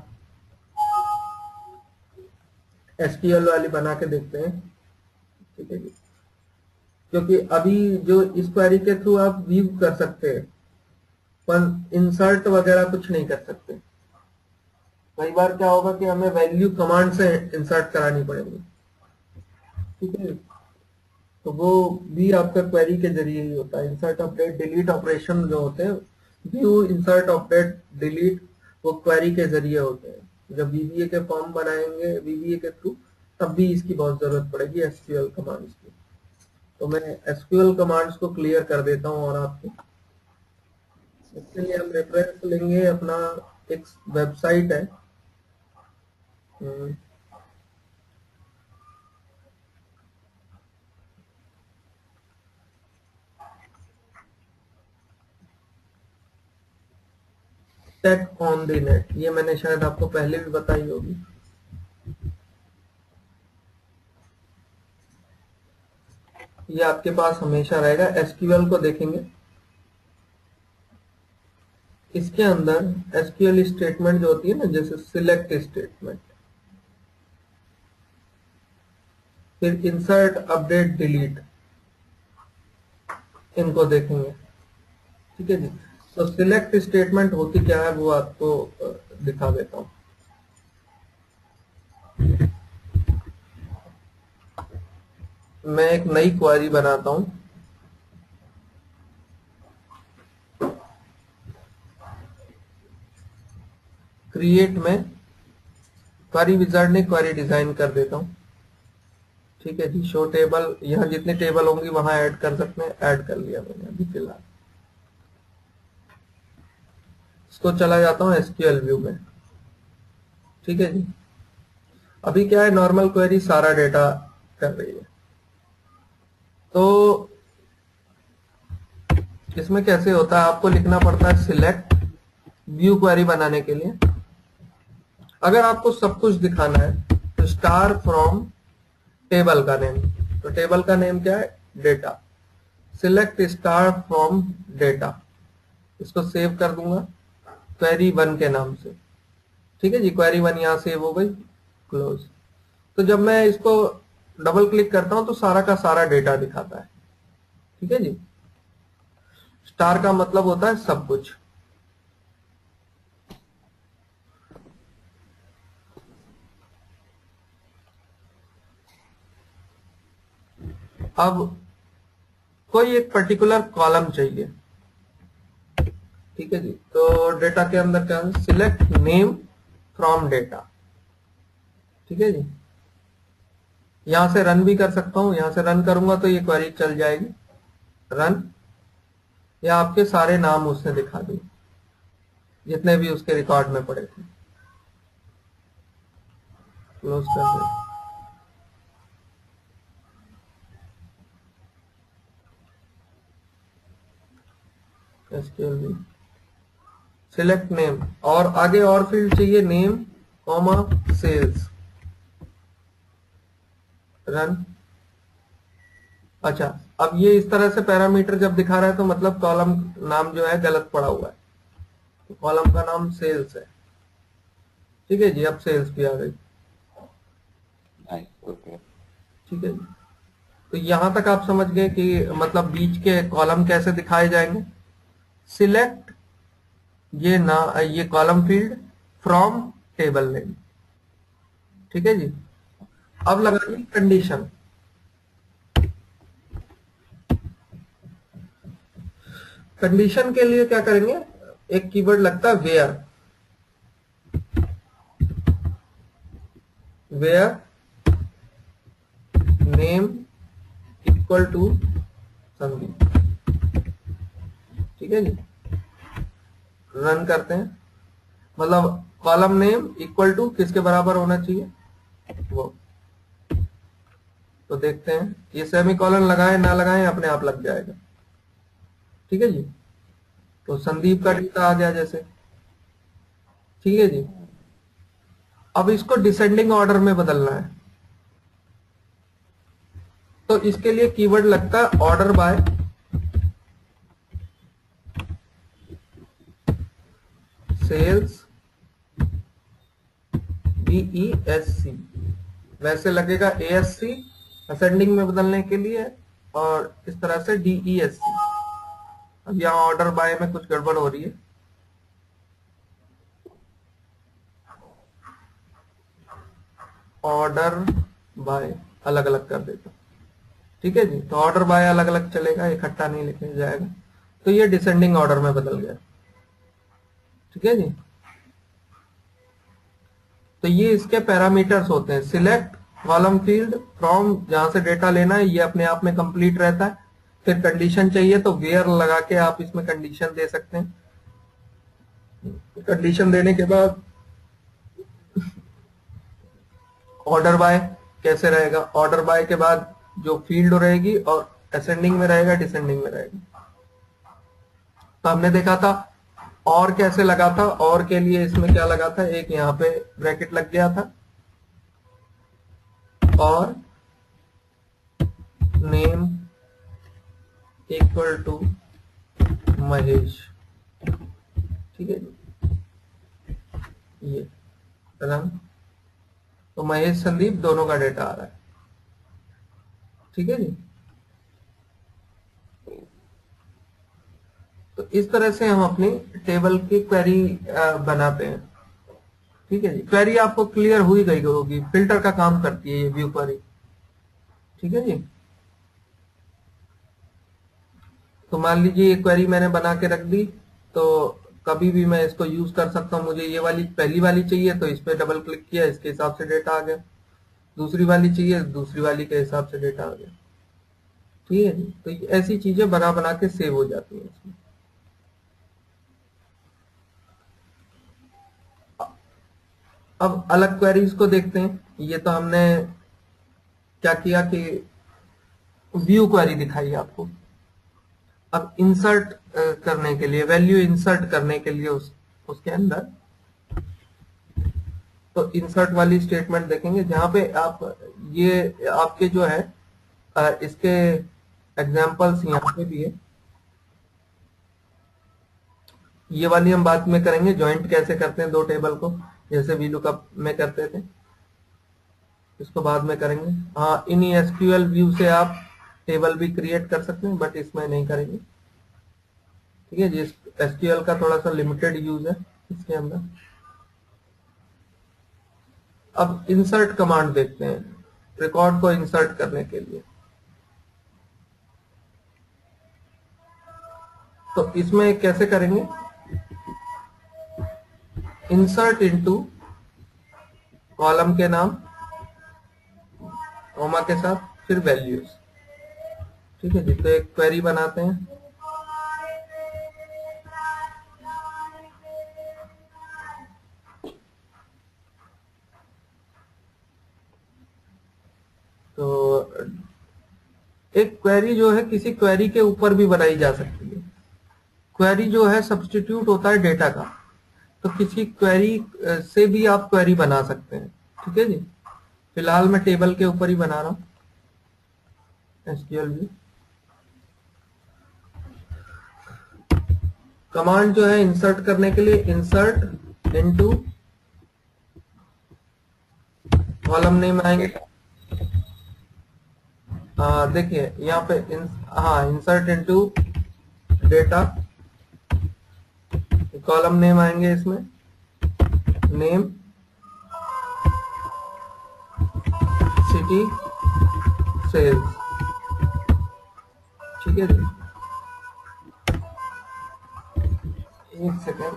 एसक्यूएल वाली बना के देखते हैं। ठीक है जी, क्योंकि अभी जो इस क्वेरी के थ्रू आप व्यू कर सकते हैं, पर इंसर्ट वगैरह कुछ नहीं कर सकते। कई बार क्या होगा कि हमें वैल्यू कमांड से इंसर्ट करानी पड़ेगी। ठीक है, तो वो भी आपका क्वेरी के जरिए ही होता है। इंसर्ट अपडेट डिलीट ऑपरेशन जो होते हैं, व्यू इंसर्ट अपडेट डिलीट, वो क्वेरी के जरिए होते हैं। जब वीबीए के फॉर्म बनाएंगे वीबीए के थ्रू, तब भी इसकी बहुत जरूरत पड़ेगी एसक्यूएल कमांड्स की। तो मैं एसक्यूएल कमांड्स को क्लियर कर देता हूं और आपको इसके लिए हम रेफरेंस लेंगे अपना, एक वेबसाइट है, टेक ऑन द नेट। ये मैंने शायद आपको पहले भी बताई होगी। ये आपके पास हमेशा रहेगा। एसक्यूएल को देखेंगे, इसके अंदर एसक्यूएल स्टेटमेंट जो होती है ना, जैसे सिलेक्ट स्टेटमेंट, फिर इंसर्ट अपडेट डिलीट, इनको देखेंगे। ठीक है जी। तो सिलेक्ट स्टेटमेंट होती क्या है वो आपको दिखा देता हूं। मैं एक नई क्वेरी बनाता हूं। क्रिएट में क्वेरी विजार्ड ने क्वेरी डिजाइन कर देता हूं। ठीक है जी। शो टेबल, यहाँ जितनी टेबल होंगी वहां ऐड कर सकते हैं, ऐड कर लिया मैंने अभी फिलहाल। इसको चला जाता हूं एसक्यूएल व्यू में। ठीक है जी। अभी क्या है, नॉर्मल क्वेरी सारा डेटा कर रही है। तो इसमें कैसे होता है, आपको लिखना पड़ता है सिलेक्ट व्यू क्वेरी बनाने के लिए। अगर आपको सब कुछ दिखाना है तो स्टार फ्रॉम टेबल का नेम, तो टेबल का नेम क्या है, data. Select star from data, इसको सेव कर दूंगा क्वेरी वन के नाम से। ठीक है जी। क्वेरी वन यहां सेव हो गई, क्लोज। तो जब मैं इसको डबल क्लिक करता हूं तो सारा का सारा डेटा दिखाता है। ठीक है जी। स्टार का मतलब होता है सब कुछ। अब कोई एक पर्टिकुलर कॉलम चाहिए। ठीक है जी। तो डेटा के अंदर क्या है, सिलेक्ट नेम फ्रॉम डेटा। ठीक है जी। यहां से रन भी कर सकता हूं, यहां से रन करूंगा तो ये क्वेरी चल जाएगी रन, या आपके सारे नाम उसने दिखा दिए जितने भी उसके रिकॉर्ड में पड़े थे। क्लोज कर दे। एसक्यूएल सिलेक्ट नेम, और आगे और फील्ड चाहिए, नेम कॉमा सेल्स, रन। अच्छा, अब ये इस तरह से पैरामीटर जब दिखा रहा है तो मतलब कॉलम नाम जो है गलत पड़ा हुआ है, तो कॉलम का नाम सेल्स है। ठीक है जी। अब सेल्स भी आ गई। ओके। ठीक है जी। तो यहां तक आप समझ गए कि मतलब बीच के कॉलम कैसे दिखाए जाएंगे। सिलेक्ट ये ना ये column field from table name. ठीक है जी। अब लगाइए कंडीशन। कंडीशन के लिए क्या करेंगे, एक कीवर्ड लगता है where. Where name equal to Sandeep. ठीक है जी। रन करते हैं, मतलब कॉलम नेम इक्वल टू किसके बराबर होना चाहिए, वो तो देखते हैं, ये सेमी कॉलन लगाए ना लगाए अपने आप लग जाएगा। ठीक है जी। तो संदीप का डेटा आ गया जैसे। ठीक है जी। अब इसको डिसेंडिंग ऑर्डर में बदलना है, तो इसके लिए कीवर्ड लगता है order by sales, B S C. वैसे लगेगा ए एस सी असेंडिंग में बदलने के लिए, और इस तरह से डी ई एस सी। अब यहाँ ऑर्डर बाय में कुछ गड़बड़ हो रही है। ऑर्डर बाय अलग अलग कर देता। ठीक है जी। तो ऑर्डर बाय अलग अलग चलेगा, इकट्ठा नहीं लिखा जाएगा। तो ये डिसेंडिंग ऑर्डर में बदल गया। ठीक है जी। तो ये इसके पैरामीटर्स होते हैं। सिलेक्ट कॉलम फील्ड फ्रॉम, जहां से डेटा लेना है ये अपने आप में कंप्लीट रहता है। फिर कंडीशन चाहिए तो वेयर लगा के आप इसमें कंडीशन दे सकते हैं। कंडीशन देने के बाद ऑर्डर बाय कैसे रहेगा, ऑर्डर बाय के बाद जो फील्ड रहेगी और असेंडिंग में रहेगा डिसेंडिंग में रहेगा। तो हमने देखा था और कैसे लगा था, और के लिए इसमें क्या लगा था, एक यहाँ पे ब्रैकेट लग गया था और नेम इक्वल टू महेश। ठीक है जी। ये रन, तो महेश संदीप दोनों का डेटा आ रहा है। ठीक है जी। तो इस तरह से हम अपनी टेबल की क्वेरी बनाते हैं। ठीक है जी। क्वेरी आपको क्लियर हुई गई होगी, फिल्टर का काम करती है ये व्यू क्वेरी। ठीक है जी। तो मान लीजिए ये क्वेरी मैंने बना के रख दी, तो कभी भी मैं इसको यूज कर सकता हूं। मुझे ये वाली पहली वाली चाहिए तो इस पे डबल क्लिक किया, इसके हिसाब से डेटा आ गया। दूसरी वाली चाहिए, दूसरी वाली के हिसाब से डेटा आ गया। ठीक है जी। तो ऐसी चीजें बना बना के सेव हो जाती हैं इसमें। अब अलग क्वेरीज को देखते हैं। ये तो हमने क्या किया कि व्यू क्वेरी दिखाई आपको। अब इंसर्ट करने के लिए, वैल्यू इंसर्ट करने के लिए उस उसके अंदर, तो इंसर्ट वाली स्टेटमेंट देखेंगे जहां पे आप ये आपके जो है इसके एग्जांपल्स यहाँ पे भी है। ये वाली हम बाद में करेंगे, ज्वाइंट कैसे करते हैं दो टेबल को, जैसे वीलुकअप में करते थे, इसको बाद में करेंगे। हाँ, इन एसक्यूएल व्यू से आप टेबल भी क्रिएट कर सकते हैं, बट इसमें नहीं करेंगे। ठीक है जी। एसक्यूएल का थोड़ा सा लिमिटेड यूज है इसके अंदर। अब इंसर्ट कमांड देखते हैं, रिकॉर्ड को इंसर्ट करने के लिए। तो इसमें कैसे करेंगे, इंसर्ट इनटू कॉलम के नाम कॉमा के साथ, फिर वैल्यूज। ठीक है जी। तो एक क्वेरी बनाते हैं। तो एक क्वेरी जो है किसी क्वेरी के ऊपर भी बनाई जा सकती है। क्वेरी जो है सब्स्टिट्यूट होता है डेटा का, तो किसी क्वेरी से भी आप क्वेरी बना सकते हैं। ठीक है जी। फिलहाल मैं टेबल के ऊपर ही बना रहा हूं एसक्यूएल व्यू। कमांड जो है इंसर्ट करने के लिए, इंसर्ट इनटू कॉलम नेम आएंगे। हाँ देखिए यहाँ पे इन, हाँ insert into data, column name आएंगे इसमें, नेम, सिटी, सेल्स। ठीक है जी। एक सेकेंड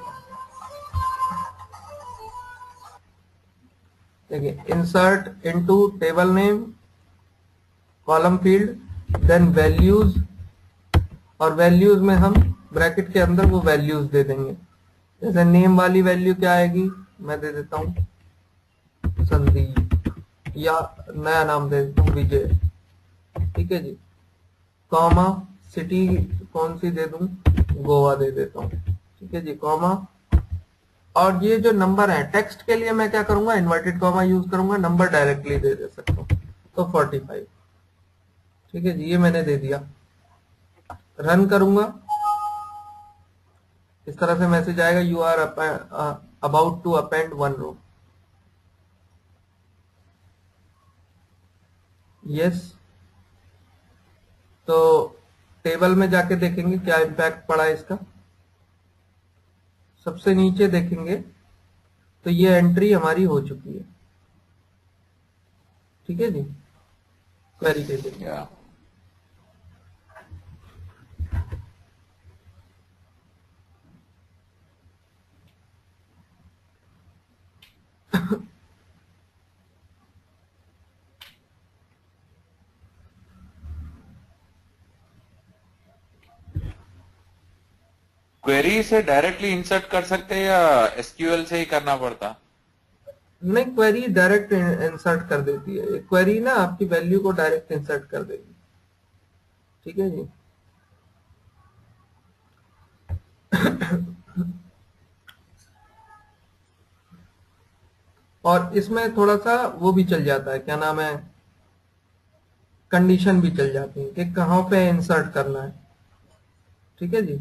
देखिए, insert into table name, column field, then values, और वैल्यूज में हम ब्रैकेट के अंदर वो वैल्यूज दे देंगे। जैसे नेम वाली वैल्यू क्या आएगी, मैं दे देता हूं संदीप, या नया नाम दे देता हूं विजय। ठीक है जी। कॉमा सिटी कौन सी दे दूं, गोवा दे देता हूँ, ठीक है जी, कॉमा। और ये जो नंबर है टेक्स्ट के लिए मैं क्या करूंगा, इन्वर्टेड कॉमा यूज करूंगा, नंबर डायरेक्टली दे दे सकता हूँ, तो फोर्टी फाइव, ठीक है जी, ये मैंने दे दिया। रन करूंगा, इस तरह से मैसेज आएगा, you are about to append one row. Yes, तो टेबल में जाके देखेंगे क्या इम्पैक्ट पड़ा है इसका। सबसे नीचे देखेंगे तो ये एंट्री हमारी हो चुकी है, ठीक है जी, क्वेरी टेबल। या क्वेरी से डायरेक्टली इंसर्ट कर सकते हैं या एसक्यूएल से ही करना पड़ता? नहीं, क्वेरी डायरेक्ट इंसर्ट कर देती है, क्वेरी ना आपकी वैल्यू को डायरेक्ट इंसर्ट कर देगी, ठीक है जी। और इसमें थोड़ा सा वो भी चल जाता है, क्या नाम है, कंडीशन भी चल जाती है कि कहाँ पे इंसर्ट करना है, ठीक है जी।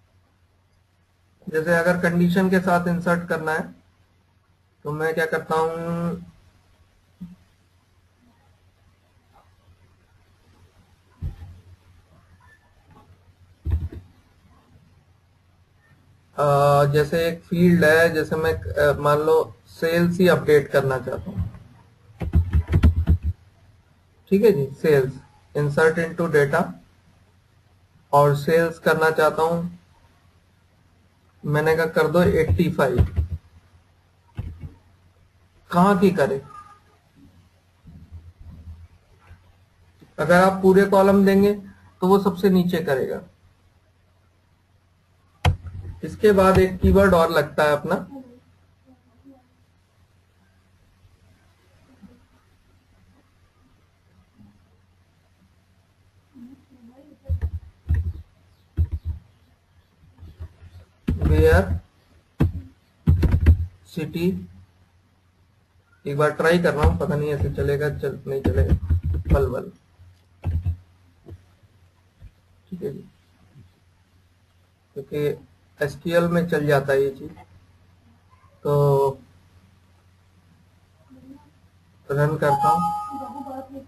जैसे अगर कंडीशन के साथ इंसर्ट करना है तो मैं क्या करता हूं, अ, जैसे एक फील्ड है, जैसे मैं अ, मान लो सेल्स ही अपडेट करना चाहता हूँ, ठीक है जी, सेल्स इंसर्ट इनटू डेटा, और सेल्स करना चाहता हूं, मैंने कहा कर दो एट्टी फाइव। कहाँ की करे, अगर आप पूरे कॉलम देंगे तो वो सबसे नीचे करेगा। इसके बाद एक कीवर्ड और लगता है अपना, वेयर सिटी। एक बार ट्राई कर रहा हूं, पता नहीं ऐसे चलेगा, चल नहीं चलेगा, पलवल, ठीक है जी, क्योंकि एसक्यूएल में चल जाता है ये चीज। तो रन करता हूं,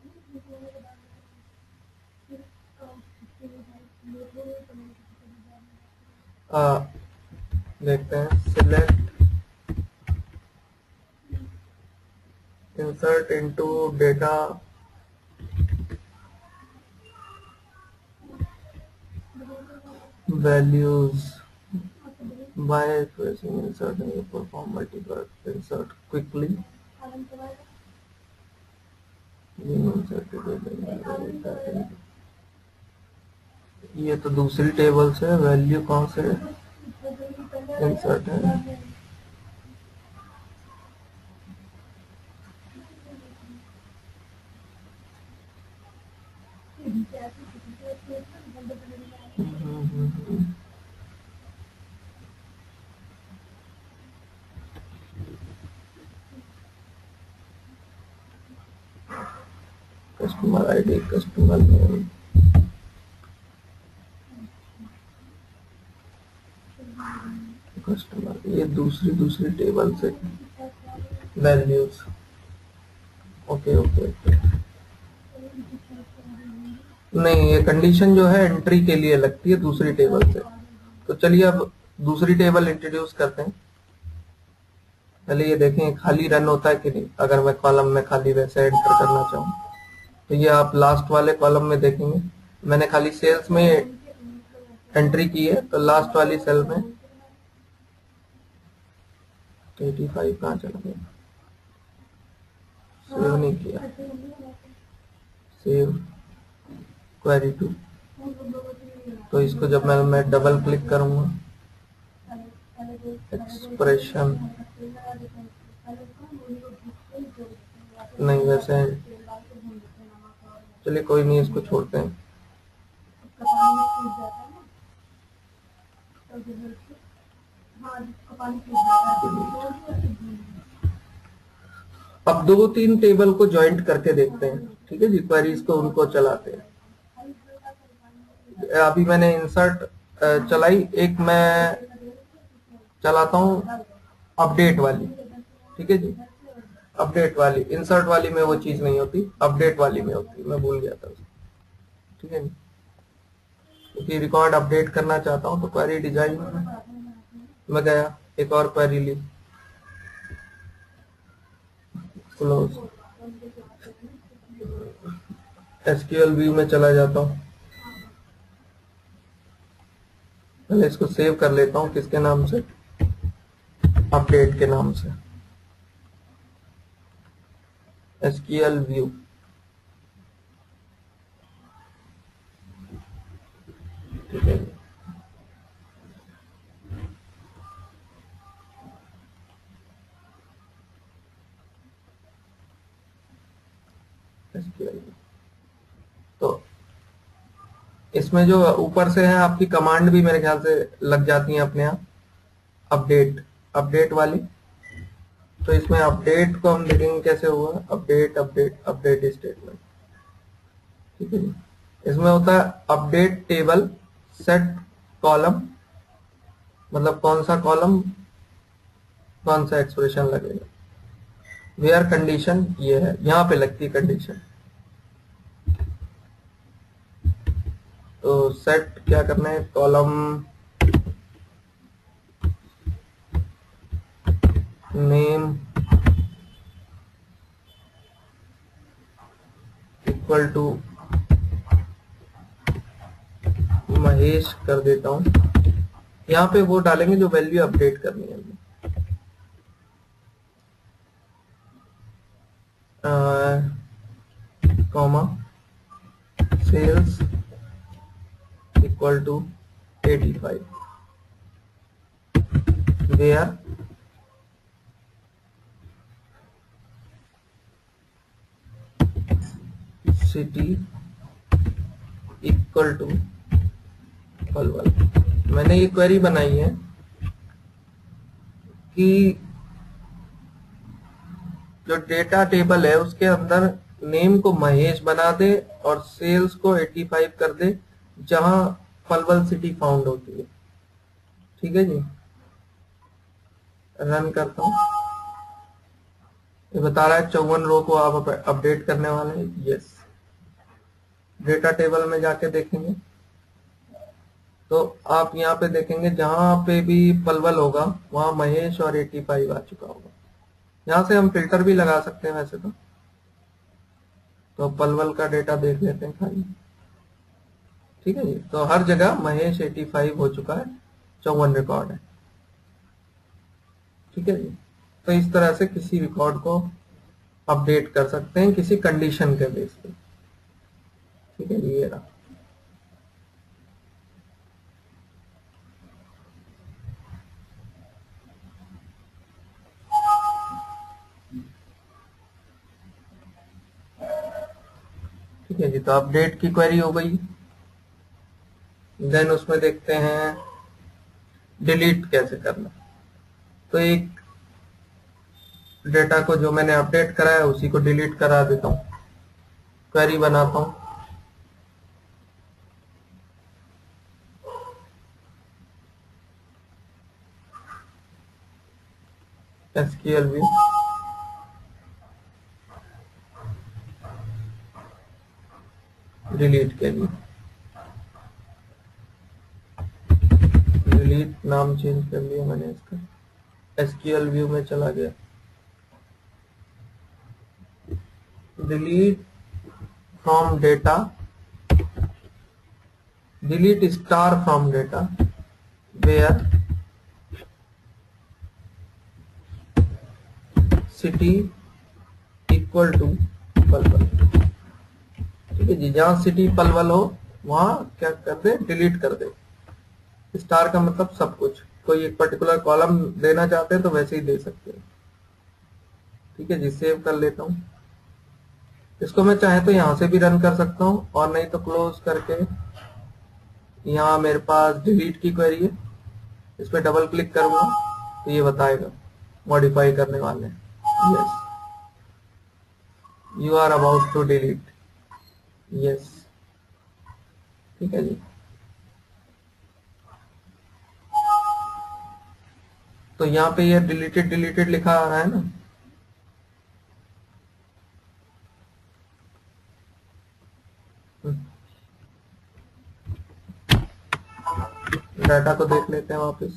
आ, देखते हैं, select insert into data, values by pressing insert and you perform multiple insert quickly. ये तो दूसरी टेबल से वैल्यू कौन से इंसर्ट है, customer ID, customer name, customer, ये दूसरी दूसरी टेबल से वैल्यूज। ओके ओके ओके, नहीं ये कंडीशन जो है एंट्री के लिए लगती है दूसरी टेबल से। तो चलिए अब दूसरी टेबल इंट्रोड्यूस करते हैं। पहले ये देखें खाली रन होता है कि नहीं, अगर मैं कॉलम में खाली वैसे एंटर करना चाहूँ तो ये आप लास्ट वाले कॉलम में देखेंगे, मैंने खाली सेल्स में एंट्री की है, तो लास्ट वाली सेल में एटी फाइव कहाँ चला गया, सेव नहीं किया, सेव क्वेरी टू। तो इसको जब मैं मैं डबल क्लिक करूंगा, एक्सप्रेशन नहीं, वैसे चलिए कोई नहीं, इसको छोड़ते हैं। अब दो तीन टेबल को ज्वाइंट करके देखते हैं, ठीक है जी, क्वेरीज को उनको चलाते हैं। अभी मैंने इंसर्ट चलाई, एक मैं चलाता हूँ अपडेट वाली, ठीक है जी। अपडेट वाली, इंसर्ट वाली में वो चीज नहीं होती, अपडेट वाली में होती, मैं भूल गया था उसको, ठीक है जी। क्योंकि रिकॉर्ड अपडेट करना चाहता हूँ तो क्वेरी डिजाइन में गया, एक और क्वेरी ली, क्लोज, एसक्यूएल व्यू में चला जाता हूँ। पहले इसको सेव कर लेता हूँ, किसके नाम से, अपडेट के नाम से, एसक्यूएल व्यू। ठीक है, एसक्यूएल। तो इसमें जो ऊपर से है आपकी कमांड भी मेरे ख्याल से लग जाती है अपने आप, अपडेट, अपडेट वाली। तो इसमें अपडेट को हम देखेंगे कैसे हुआ, अपडेट अपडेट अपडेट स्टेटमेंट, ठीक है जी। इसमें होता है अपडेट टेबल सेट कॉलम, मतलब कौन सा कॉलम कौन सा एक्सप्रेशन लगेगा। वेयर कंडीशन ये है, यहां पे लगती है कंडीशन। तो सेट क्या करना है, column name equal to Mahesh कर देता हूं। यहाँ पे वो डालेंगे जो वैल्यू अपडेट करनी है, comma sales equal to eighty five, where city equal to Palwal. मैंने ये क्वेरी बनाई है कि जो डेटा टेबल है उसके अंदर नेम को महेश बना दे और सेल्स को पचासी कर दे जहां पलवल सिटी फाउंड होती है, ठीक है जी। रन करता हूं, ये बता रहा है चौवन रो को आप अपडेट करने वाले हैं, यस। डेटा टेबल में जाके देखेंगे तो आप यहाँ पे देखेंगे जहां पे भी पलवल होगा वहां महेश और पचासी आ चुका होगा। यहाँ से हम फिल्टर भी लगा सकते हैं वैसे तो तो पलवल का डेटा देख लेते हैं खाली, ठीक है जी। तो हर जगह महेश पचासी हो चुका है, चौवन रिकॉर्ड है, ठीक है जी। तो इस तरह से किसी रिकॉर्ड को अपडेट कर सकते हैं किसी कंडीशन के बेस पे, ठीक है जी। ये रहा, ठीक है जी। तो अपडेट की क्वेरी हो गई। देन उसमें देखते हैं डिलीट कैसे करना। तो एक डेटा को जो मैंने अपडेट करा है उसी को डिलीट करा देता हूं, क्वेरी बनाता हूं। एसक्यूएल व्यू, डिलीट के लिए डिलीट नाम चेंज कर लिया मैंने इसका, एसक्यूएल व्यू में चला गया। Delete from data, delete star from data where city equal to Palwal, ठीक है जी। जहां सिटी पलवल हो वहां क्या कर दे, डिलीट कर दे। स्टार का मतलब सब कुछ, कोई एक पर्टिकुलर कॉलम देना चाहते हैं तो वैसे ही दे सकते हैं, ठीक है जी। सेव कर लेता हूं। इसको मैं चाहे तो यहाँ से भी रन कर सकता हूँ, और नहीं तो क्लोज करके यहाँ मेरे पास डिलीट की क्वेरी है, इस पर डबल क्लिक करूंगा तो ये बताएगा मॉडिफाई करने वाले हैं। Yes, you are about to delete. Yes, ठीक है जी। तो यहाँ पे ये डिलीटेड डिलीटेड लिखा आ रहा है ना, डाटा को देख लेते हैं वापस।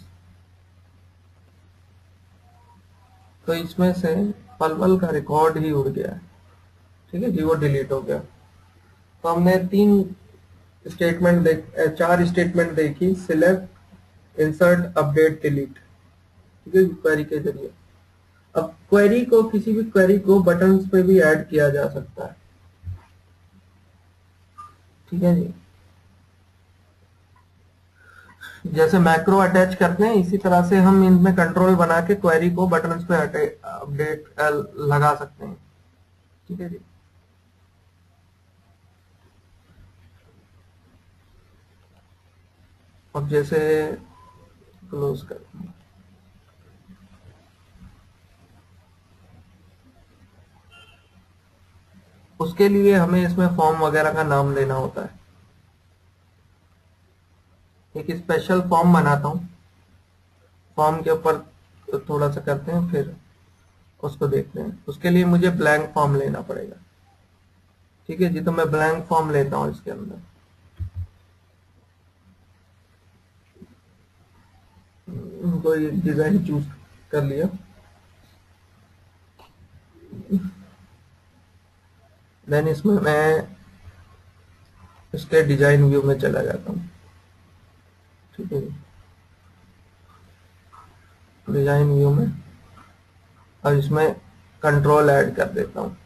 तो इसमें से पलवल का रिकॉर्ड ही उड़ गया है, ठीक है जी, वो डिलीट हो गया। तो हमने तीन स्टेटमेंट देख चार स्टेटमेंट देखी, सिलेक्ट, इंसर्ट, अपडेट, डिलीट, ठीक है, क्वेरी के जरिए। अब क्वेरी को, किसी भी क्वेरी को बटन्स पे भी ऐड किया जा सकता है, ठीक है जी। जैसे मैक्रो अटैच करते हैं, इसी तरह से हम इनमें कंट्रोल बना के क्वेरी को बटन्स पे अपडेट लगा सकते हैं, ठीक है जी। अब जैसे क्लोज करते हैं, उसके लिए हमें इसमें फॉर्म वगैरह का नाम देना होता है। एक स्पेशल फॉर्म बनाता हूँ, फॉर्म के ऊपर थोड़ा सा करते हैं, फिर उसको देखते हैं। उसके लिए मुझे ब्लैंक फॉर्म लेना पड़ेगा, ठीक है जी। तो मैं ब्लैंक फॉर्म लेता हूँ इसके अंदर, कोई डिजाइन चूज कर लिया, देन इसमें मैं इसके डिजाइन व्यू में चला जाता हूँ, ठीक है जी। डिजाइन व्यू में और इसमें कंट्रोल ऐड कर देता हूँ,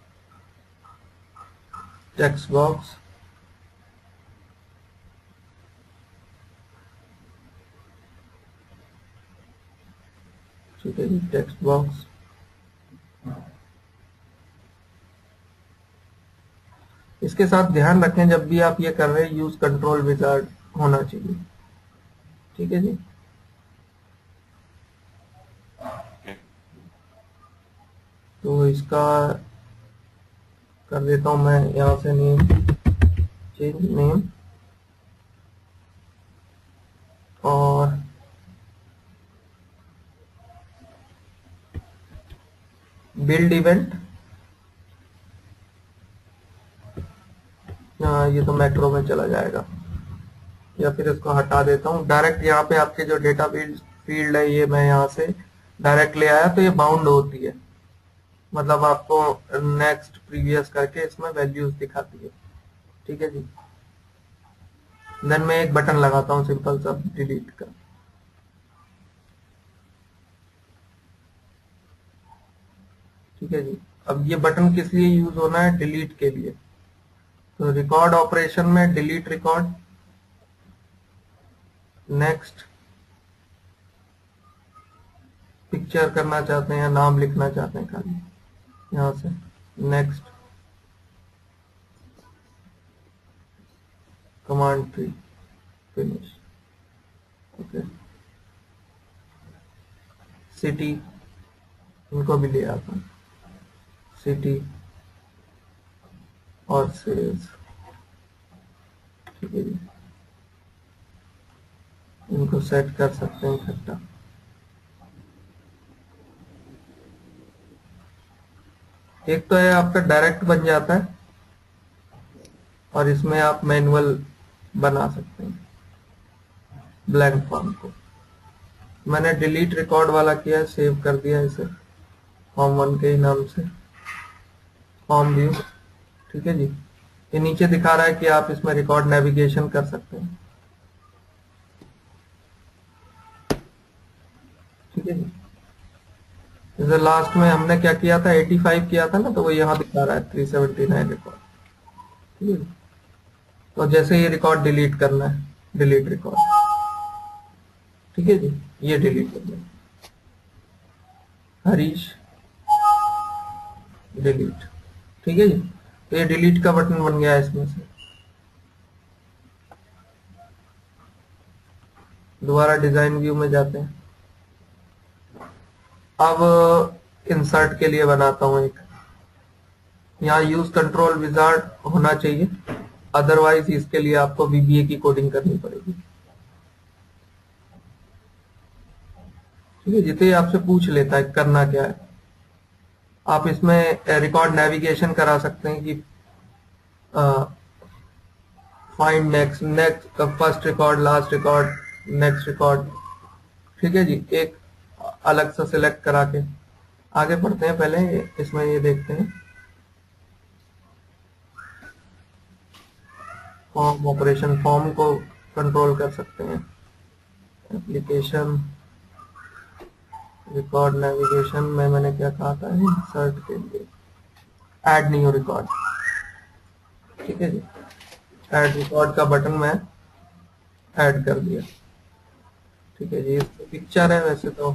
टेक्स्ट बॉक्स, ठीक है जी, टेक्स्ट बॉक्स। इसके साथ ध्यान रखें, जब भी आप ये कर रहे हैं, यूज कंट्रोल विजार्ड होना चाहिए, ठीक है जी। तो इसका कर देता हूं मैं यहां से नेम, चेंज नेम, और बिल्ड इवेंट, ये तो मैक्रो में चला जाएगा, या फिर इसको हटा देता हूँ। डायरेक्ट यहाँ पे आपके जो डेटा फील्ड है, ये मैं यहाँ से डायरेक्ट ले आया, तो ये बाउंड होती है, मतलब आपको नेक्स्ट प्रीवियस करके इसमें वैल्यूज दिखाती है, ठीक है जी। देन मैं एक बटन लगाता हूँ सिंपल सा डिलीट का, ठीक है जी। अब ये बटन किस लिए यूज होना है? डिलीट के लिए। तो रिकॉर्ड ऑपरेशन में डिलीट रिकॉर्ड, नेक्स्ट, पिक्चर करना चाहते हैं या नाम लिखना चाहते हैं खाली, यहां से next, command tree, finish, okay. City, इनको भी ले आता हूं, सिटी और सेल्स, ठीक है जी। इनको सेट कर सकते हैं इकट्ठा। एक तो है आपका डायरेक्ट बन जाता है, और इसमें आप मैनुअल बना सकते हैं ब्लैंक फॉर्म को। मैंने डिलीट रिकॉर्ड वाला किया है, सेव कर दिया इसे फॉर्म वन के ही नाम से, फॉर्म व्यू, ठीक है जी। ये नीचे दिखा रहा है कि आप इसमें रिकॉर्ड नेविगेशन कर सकते हैं, ठीक है जी। जैसे लास्ट में हमने क्या किया था, पचासी किया था ना, तो वो यहाँ दिखा रहा है तीन सौ उन्यासी रिकॉर्ड, ठीक है। तो जैसे ये रिकॉर्ड डिलीट करना है, डिलीट रिकॉर्ड, ठीक है जी, ये डिलीट कर दिया, हरीश डिलीट, ठीक है जी। तो ये डिलीट का बटन बन गया है इसमें से। दोबारा डिजाइन व्यू में जाते हैं। अब इंसर्ट के लिए बनाता हूं एक, यहाँ यूज कंट्रोल विजार्ड होना चाहिए, अदरवाइज इसके लिए आपको वीबीए की कोडिंग करनी पड़ेगी। ठीक है, जितने आपसे पूछ लेता है करना क्या है। आप इसमें रिकॉर्ड नेविगेशन करा सकते हैं कि find next next first record, last record, next record. ठीक है जी, एक अलग सा सिलेक्ट करा के आगे बढ़ते हैं। पहले इसमें ये देखते हैं फॉर्म ऑपरेशन, फॉर्म को कंट्रोल कर सकते हैं। एप्लीकेशन रिकॉर्ड नेविगेशन में मैंने क्या कहा था, इंसर्ट के लिए ऐड न्यू रिकॉर्ड। ठीक है जी, ऐड रिकॉर्ड का बटन मैं ऐड कर दिया। ठीक है जी, इसमें पिक्चर है वैसे तो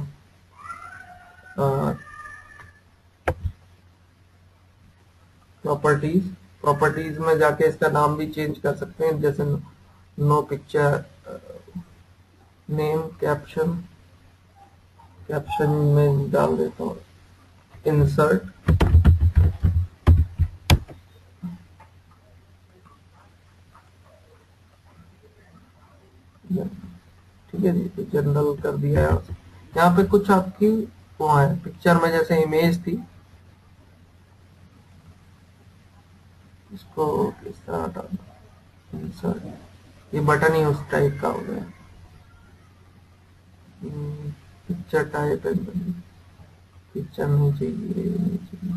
प्रॉपर्टीज प्रॉपर्टीज में जाके इसका नाम भी चेंज कर सकते हैं, जैसे no picture, name, caption caption में डाल देता हूँ इंसर्ट। ठीक है जी, तो जनरल कर दिया है। यहाँ पे कुछ आपकी वो है पिक्चर में, जैसे इमेज थी, इसको किस तरह हटाना, इंसर्ट, ये बटन ही उस टाइप का हो गया। पिक्चर टाइप है, पिक्चर नहीं चाहिए, नहीं चाहिए।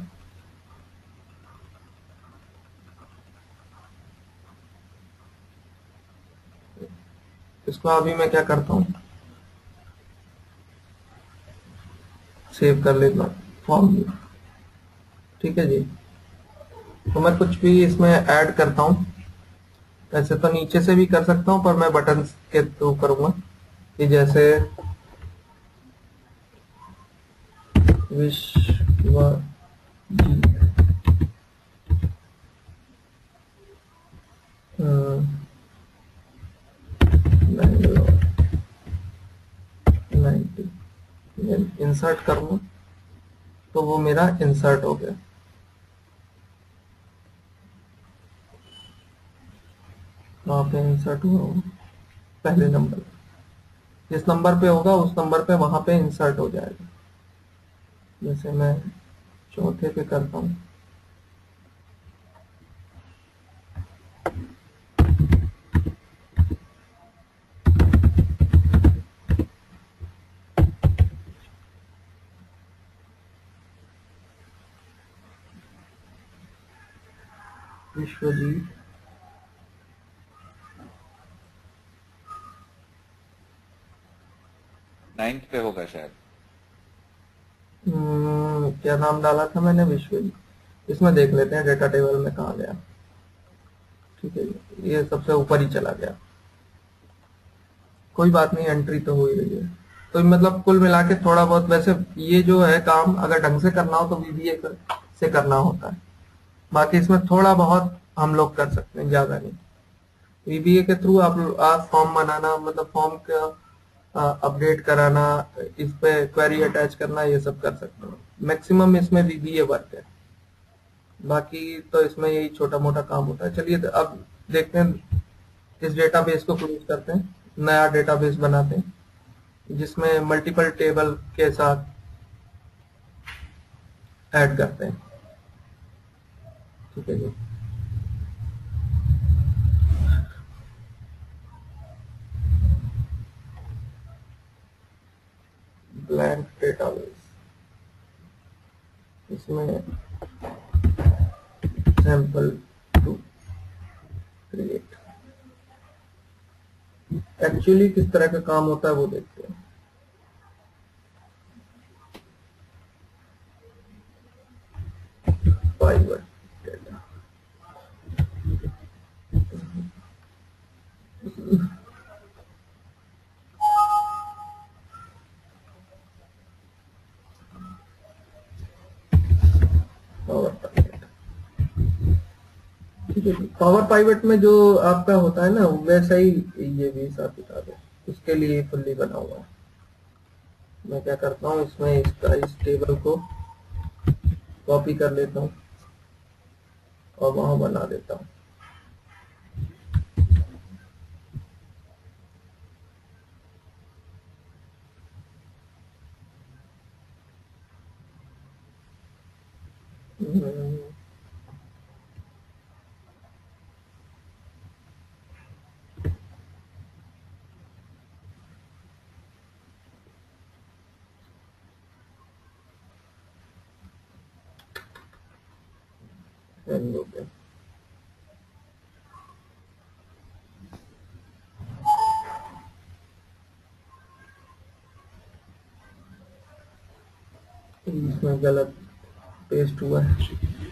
इसको अभी मैं क्या करता हूँ, सेव कर लेता हूँ फॉर्म। ठीक है जी, तो मैं कुछ भी इसमें ऐड करता हूँ। ऐसे तो नीचे से भी कर सकता हूँ, पर मैं बटन के थ्रू करूंगा कि जैसे विश्व जी इंसर्ट करूंगा तो वो मेरा इंसर्ट हो गया। वहां पे इंसर्ट हुआ होगा पहले नंबर, जिस नंबर पे होगा उस नंबर पे वहां पे इंसर्ट हो जाएगा। जैसे मैं चौथे पे करता हूँ, विश्वजीत, नाइन्थ पे होगा शायद। हम्म, क्या नाम डाला था मैंने, विश्वजीत। इसमें देख लेते हैं डेटा टेबल में कहा गया। ठीक है, ये सबसे ऊपर ही चला गया, कोई बात नहीं, एंट्री तो हो ही रही है। तो मतलब कुल मिला के थोड़ा बहुत, वैसे ये जो है काम अगर ढंग से करना हो तो वीबीए से करना होता है, बाकी इसमें थोड़ा बहुत हम लोग कर सकते हैं, ज्यादा नहीं। वीबीए के थ्रू आप आप फॉर्म बनाना, मतलब फॉर्म का अपडेट कराना, इस पे क्वेरी अटैच करना, ये सब कर सकते हो। मैक्सिमम इसमें वीबीए वर्क है, बाकी तो इसमें यही छोटा मोटा काम होता है। चलिए तो अब देखते हैं, इस डेटाबेस को क्लोज करते हैं, नया डेटाबेस बनाते हैं जिसमें मल्टीपल टेबल के साथ ऐड करते हैं। ठीक है जी, ब्लैंक डेटाबेस, इसमें सैंपल टू क्रिएट। एक्चुअली किस तरह का काम होता है वो देखते हैं। फाइवर डेटा, पावर डेटा, ठीक है। पावर पाइवट में जो आपका होता है ना वैसा ही ये भी हिसाब किताब है, उसके लिए फुल्ली बना हुआ है। मैं क्या करता हूँ इसमें इसका इस टेबल को कॉपी कर लेता हूँ और वहां बना देता हूँ। हम्म, send हो गया। इसमें गलत पेस्ट हुआ है।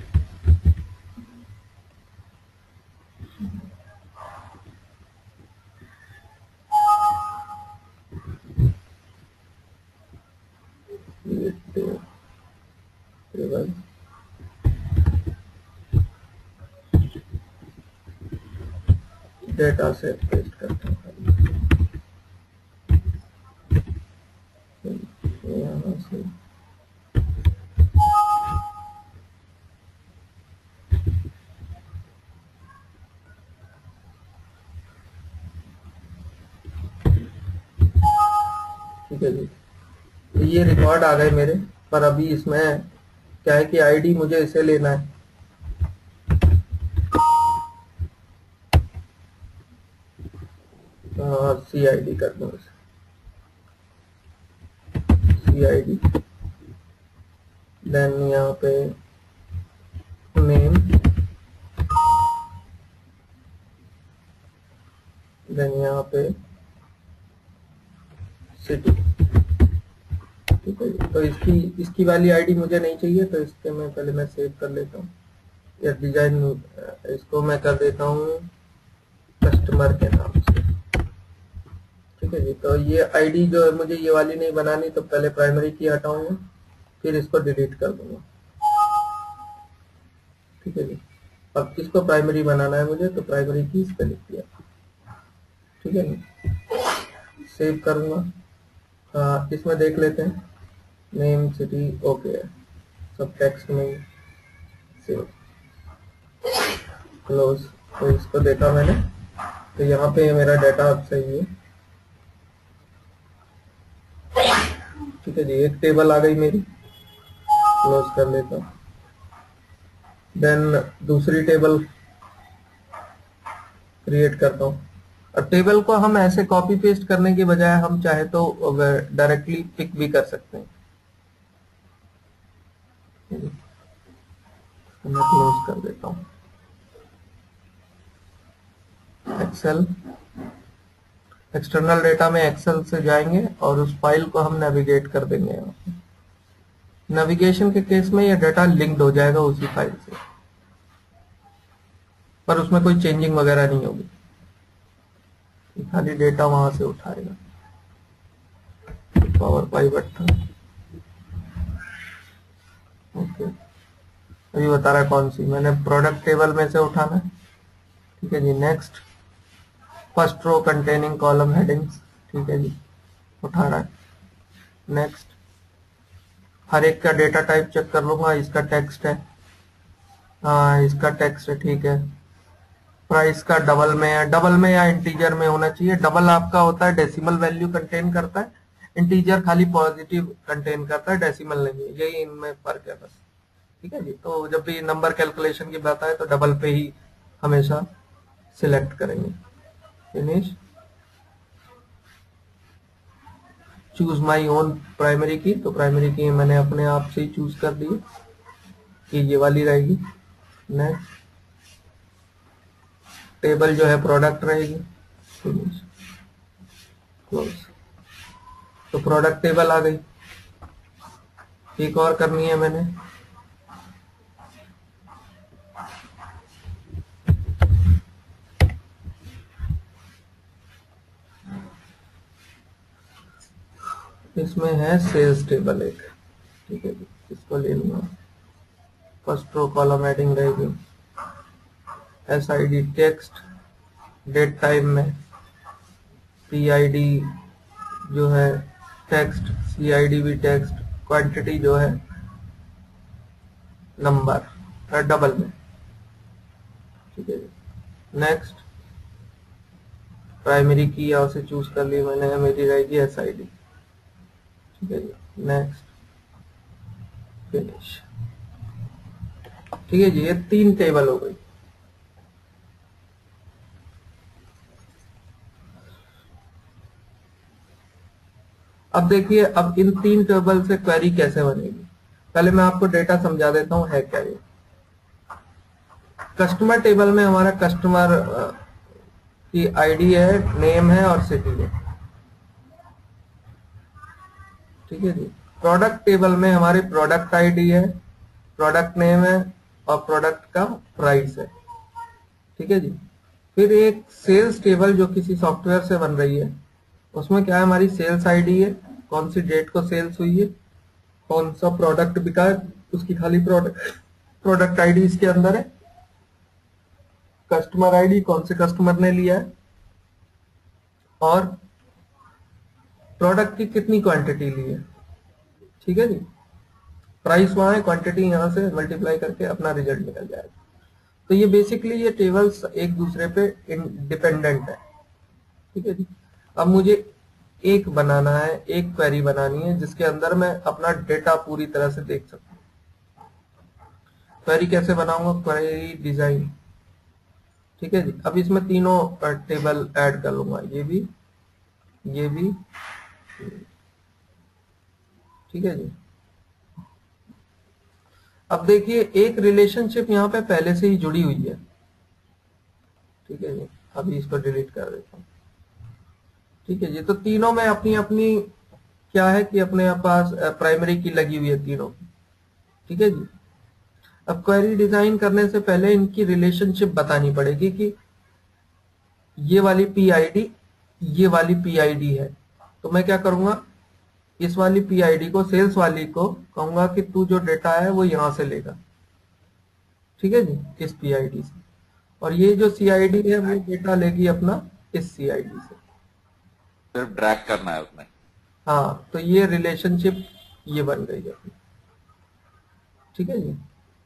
ये टे- टेबल डेटा सेट पेस्ट करते हैं यहाँ से। ठीक है जी, तो ये रिकॉर्ड आ गए मेरे, पर अभी इसमें क्या है कि आईडी मुझे इसे लेना है। सी आई डी कर दो, सी आई डी, देन यहाँ पे नेम, देन यहाँ पे सिटी। ठीक है, तो इसकी इसकी वाली आईडी मुझे नहीं चाहिए, तो इसके मैं पहले मैं सेव कर लेता हूँ। या डिजाइन इसको मैं कर देता हूँ कस्टमर के नाम से। ठीक है जी, तो ये आईडी जो है मुझे ये वाली नहीं बनानी, तो पहले प्राइमरी की हटाऊंगा, फिर इसको डिलीट कर दूंगा। ठीक है जी, अब इसको प्राइमरी बनाना है मुझे, तो प्राइमरी की इस पर लिख दिया। ठीक है जी, सेव करूंगा। हाँ, इसमें देख लेते हैं, नेम सिटी ओके है, सब टेक्स्ट में सेव, क्लोज। तो इसको देखा मैंने, तो यहाँ पे मेरा डाटा अब सही है। ठीक है जी, एक टेबल आ गई मेरी, क्लोज कर लेता हूँ। देन दूसरी टेबल क्रिएट करता हूँ। और टेबल को हम ऐसे कॉपी पेस्ट करने के बजाय हम चाहे तो डायरेक्टली पिक भी कर सकते हैं। तो मैं क्लोज कर देता हूँ। एक्सेल, एक्सटर्नल डेटा में एक्सेल से जाएंगे और उस फाइल को हम नेविगेट कर देंगे। नेविगेशन के केस में ये डाटा लिंक्ड हो जाएगा उसी फाइल से, पर उसमें कोई चेंजिंग वगैरह नहीं होगी, खाली डेटा वहां से उठाएगा। पावर पाइवट था, ओके। अभी बता रहा है कौन सी, मैंने प्रोडक्ट टेबल में से उठाना है। ठीक है जी, next, first row containing column headings. ठीक है जी, उठा रहा है। नेक्स्ट, हर एक का डेटा टाइप चेक कर लूंगा। इसका टेक्स्ट है, हाँ इसका टेक्स्ट है, ठीक है। प्राइस का डबल में है, डबल में या इंटीजर में होना चाहिए। डबल आपका होता है डेसिमल वैल्यू कंटेन करता है, इंटीजर खाली पॉजिटिव कंटेन करता है, डेसिमल नहीं है, यही इनमें फर्क है बस। ठीक है जी, तो जब भी नंबर कैलकुलेशन की बात आए तो डबल पे ही हमेशा सिलेक्ट करेंगे। Finish, choose my own primary key, तो प्राइमरी की मैंने अपने आप से ही चूज कर दी कि ये वाली रहेगी। नेक्स्ट, टेबल जो है प्रोडक्ट रहेगी। Finish, close. तो प्रोडक्ट टेबल आ गई। एक और करनी है मैंने, इसमें है सेल्स टेबल एक। ठीक है जी, इसको ले लूंगा। फर्स्ट रो कॉलम हेडिंग रहेगी, S I D text, date time में पी आई डी जो है टेक्स्ट, सी आई डी भी टेक्स्ट, क्वांटिटी जो है नंबर डबल में। ठीक है जी। नेक्स्ट प्राइमरी की यहाँ से चूज कर ली मैंने, मेरी रहेगी एस आई डी। ठीक है जी। Next finish. ठीक है जी, ये तीन टेबल हो गई। अब देखिए, अब इन तीन टेबल से क्वेरी कैसे बनेगी। पहले मैं आपको डेटा समझा देता हूं है क्या ये। कस्टमर टेबल में हमारा कस्टमर की आईडी है, नेम है और सिटी है। ठीक है जी। प्रोडक्ट टेबल में हमारी प्रोडक्ट आईडी है, प्रोडक्ट नेम है और प्रोडक्ट का प्राइस है। ठीक है जी। फिर एक सेल्स टेबल जो किसी सॉफ्टवेयर से बन रही है, उसमें क्या है, हमारी सेल्स आईडी है, कौन सी डेट को सेल्स हुई है, कौन सा प्रोडक्ट बिका है, उसकी खाली प्रोडक्ट प्रोडक्ट आईडी इसके अंदर है, कस्टमर आईडी कौन से कस्टमर ने लिया है, और प्रोडक्ट की कितनी क्वांटिटी ली है। ठीक है जी। प्राइस वहां है, क्वांटिटी यहां से मल्टीप्लाई करके अपना रिजल्ट निकल जाएगा। तो ये बेसिकली ये टेबल्स एक दूसरे पे डिपेंडेंट है। ठीक है जी। अब मुझे एक बनाना है, एक क्वेरी बनानी है जिसके अंदर मैं अपना डेटा पूरी तरह से देख सकूं। क्वेरी कैसे बनाऊंगा, क्वेरी डिजाइन। ठीक है जी। अब इसमें तीनों टेबल ऐड कर लूंगा, ये भी ये भी। ठीक है जी। अब देखिए, एक रिलेशनशिप यहाँ पे पहले से ही जुड़ी हुई है। ठीक है जी। अभी इसको डिलीट कर देता हूँ। ठीक है जी। तो तीनों में अपनी अपनी क्या है कि अपने पास प्राइमरी की लगी हुई है तीनों की। ठीक है जी। अब क्वेरी डिजाइन करने से पहले इनकी रिलेशनशिप बतानी पड़ेगी कि ये वाली पी आई डी ये वाली पी आई डी है। तो मैं क्या करूंगा, इस वाली पी आई डी को, सेल्स वाली को कहूंगा कि तू जो डेटा है वो यहां से लेगा। ठीक है जी, इस पी आई डी से। और ये जो सी आई डी है वो डेटा लेगी अपना इस सी आई डी से। सिर्फ ड्रैग करना है उसमें। हाँ, तो ये रिलेशनशिप ये बन गई अपनी। ठीक है जी।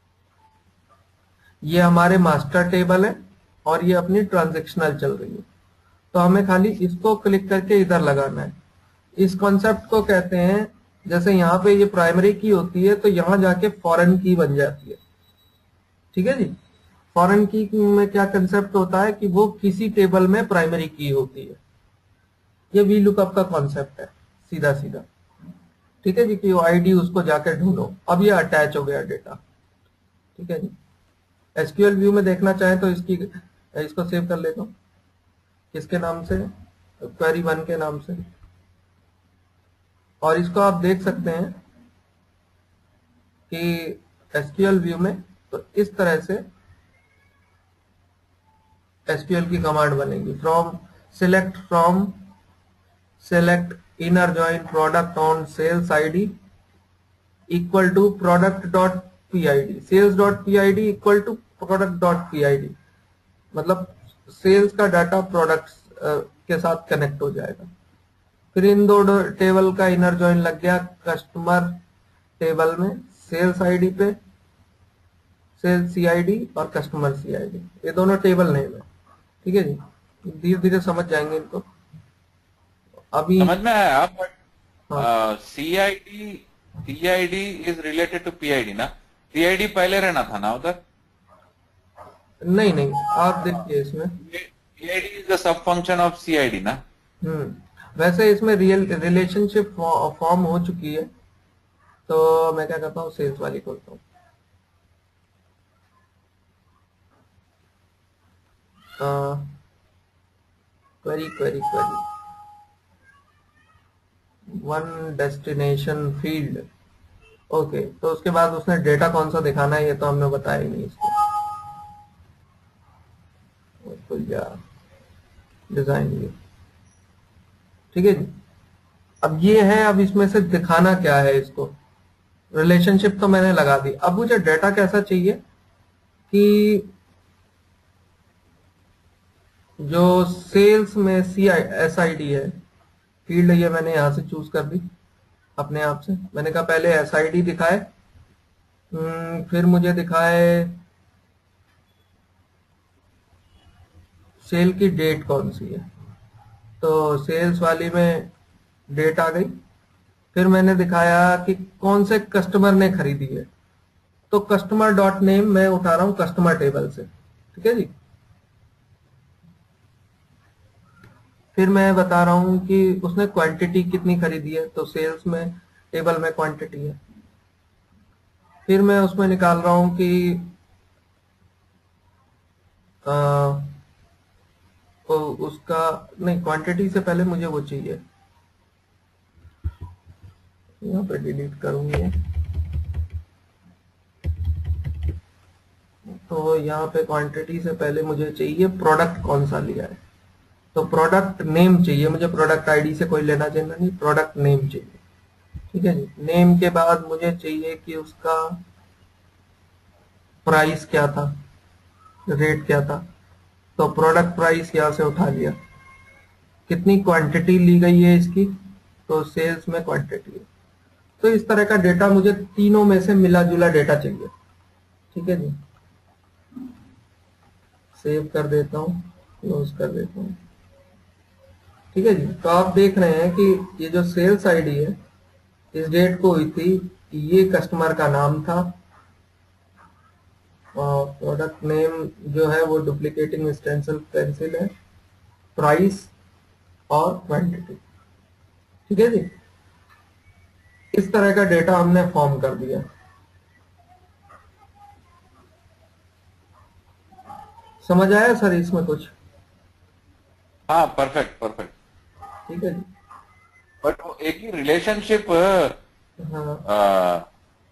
ये हमारे मास्टर टेबल है और ये अपनी ट्रांजेक्शनल चल रही है। तो हमें खाली इसको क्लिक करके इधर लगाना है। इस कॉन्सेप्ट को कहते हैं, जैसे यहाँ पे ये प्राइमरी की होती है तो यहाँ जाके फॉरेन की बन जाती है। ठीक है जी। फॉरेन की में क्या कंसेप्ट होता है कि वो किसी टेबल में प्राइमरी की होती है। ये वी लुकअप का कॉन्सेप्ट है, सीधा सीधा। ठीक है जी, कि वो आईडी उसको जाके ढूंढो। अब ये अटैच हो गया डेटा। ठीक है जी। एसक्यूएल व्यू में देखना चाहें तो इसकी इसको सेव कर लेता हूं, किसके नाम से, क्वेरी वन के नाम से। और इसको आप देख सकते हैं कि एसक्यूएल व्यू में तो इस तरह से एसक्यूएल की कमांड बनेगी। From select from select inner join product on sales ID equal to product dot P I D, sales dot P I D equal to product dot P I D. मतलब sales का data products के साथ connect हो जाएगा। फिर इन दो table का inner join लग गया कस्टमर टेबल में, सेल्स आईडी पे सेल्स सी आई डी और कस्टमर सी आई डी, ये दोनों टेबल नेम है। ठीक है जी। धीरे धीरे समझ जाएंगे इनको। अभी समझ में आया आप? हाँ। C I D C I D is related to P I D ना? पी आई डी पहले रहना था ना उधर? नहीं नहीं, आप देखिए इसमें P I D is the sub function of C I D ना। हम्म वैसे इसमें रियल रिलेशनशिप फॉर्म हो चुकी है। तो मैं क्या करता हूँ, सेल्स वाली खोलता हूँ। Query query query one destination field. Okay, तो उसके बाद उसने डेटा कौन सा दिखाना है ये तो हमने बताया ही नहीं इसको। Design view. ठीक है जी। अब ये है, अब इसमें से दिखाना क्या है इसको। रिलेशनशिप तो मैंने लगा दी। अब मुझे डेटा कैसा चाहिए कि जो सेल्स में C I S I D है फील्ड, ये मैंने यहाँ से चूज कर दी अपने आप से। मैंने कहा पहले एस आई डी दिखाए, हम्म, फिर मुझे दिखाए सेल की डेट कौन सी है, तो सेल्स वाली में डेट आ गई। फिर मैंने दिखाया कि कौन से कस्टमर ने खरीदी है, तो कस्टमर डॉट नेम मैं उठा रहा हूं कस्टमर टेबल से, ठीक है जी। फिर मैं बता रहा हूं कि उसने क्वांटिटी कितनी खरीदी है, तो सेल्स में टेबल में क्वांटिटी है। फिर मैं उसमें निकाल रहा हूं कि आ, तो उसका नहीं, क्वांटिटी से पहले मुझे वो चाहिए, यहाँ पे डिलीट करूंगी। तो यहाँ पे क्वांटिटी से पहले मुझे चाहिए प्रोडक्ट कौन सा लिया है, तो प्रोडक्ट नेम चाहिए मुझे, प्रोडक्ट आईडी से कोई लेना देना नहीं, प्रोडक्ट नेम चाहिए, ठीक है जी। नेम के बाद मुझे चाहिए कि उसका प्राइस क्या था, रेट क्या था, तो प्रोडक्ट प्राइस यहाँ से उठा लिया। कितनी क्वांटिटी ली गई है इसकी, तो सेल्स में क्वांटिटी है। तो इस तरह का डेटा मुझे तीनों में से मिला जुला डेटा चाहिए, ठीक है जी। सेव कर देता हूँ, क्लोज कर देता हूँ, ठीक है जी। तो आप देख रहे हैं कि ये जो सेल्स आईडी है इस डेट को हुई थी, ये कस्टमर का नाम था, और प्रोडक्ट नेम जो है वो डुप्लीकेटिंग स्टेंसिल पेंसिल है, प्राइस और क्वांटिटी, ठीक है जी। इस तरह का डेटा हमने फॉर्म कर दिया। समझ आया सर इसमें कुछ? हाँ, परफेक्ट परफेक्ट। ठीक है जी। बट वो एक ही रिलेशनशिप हाँ,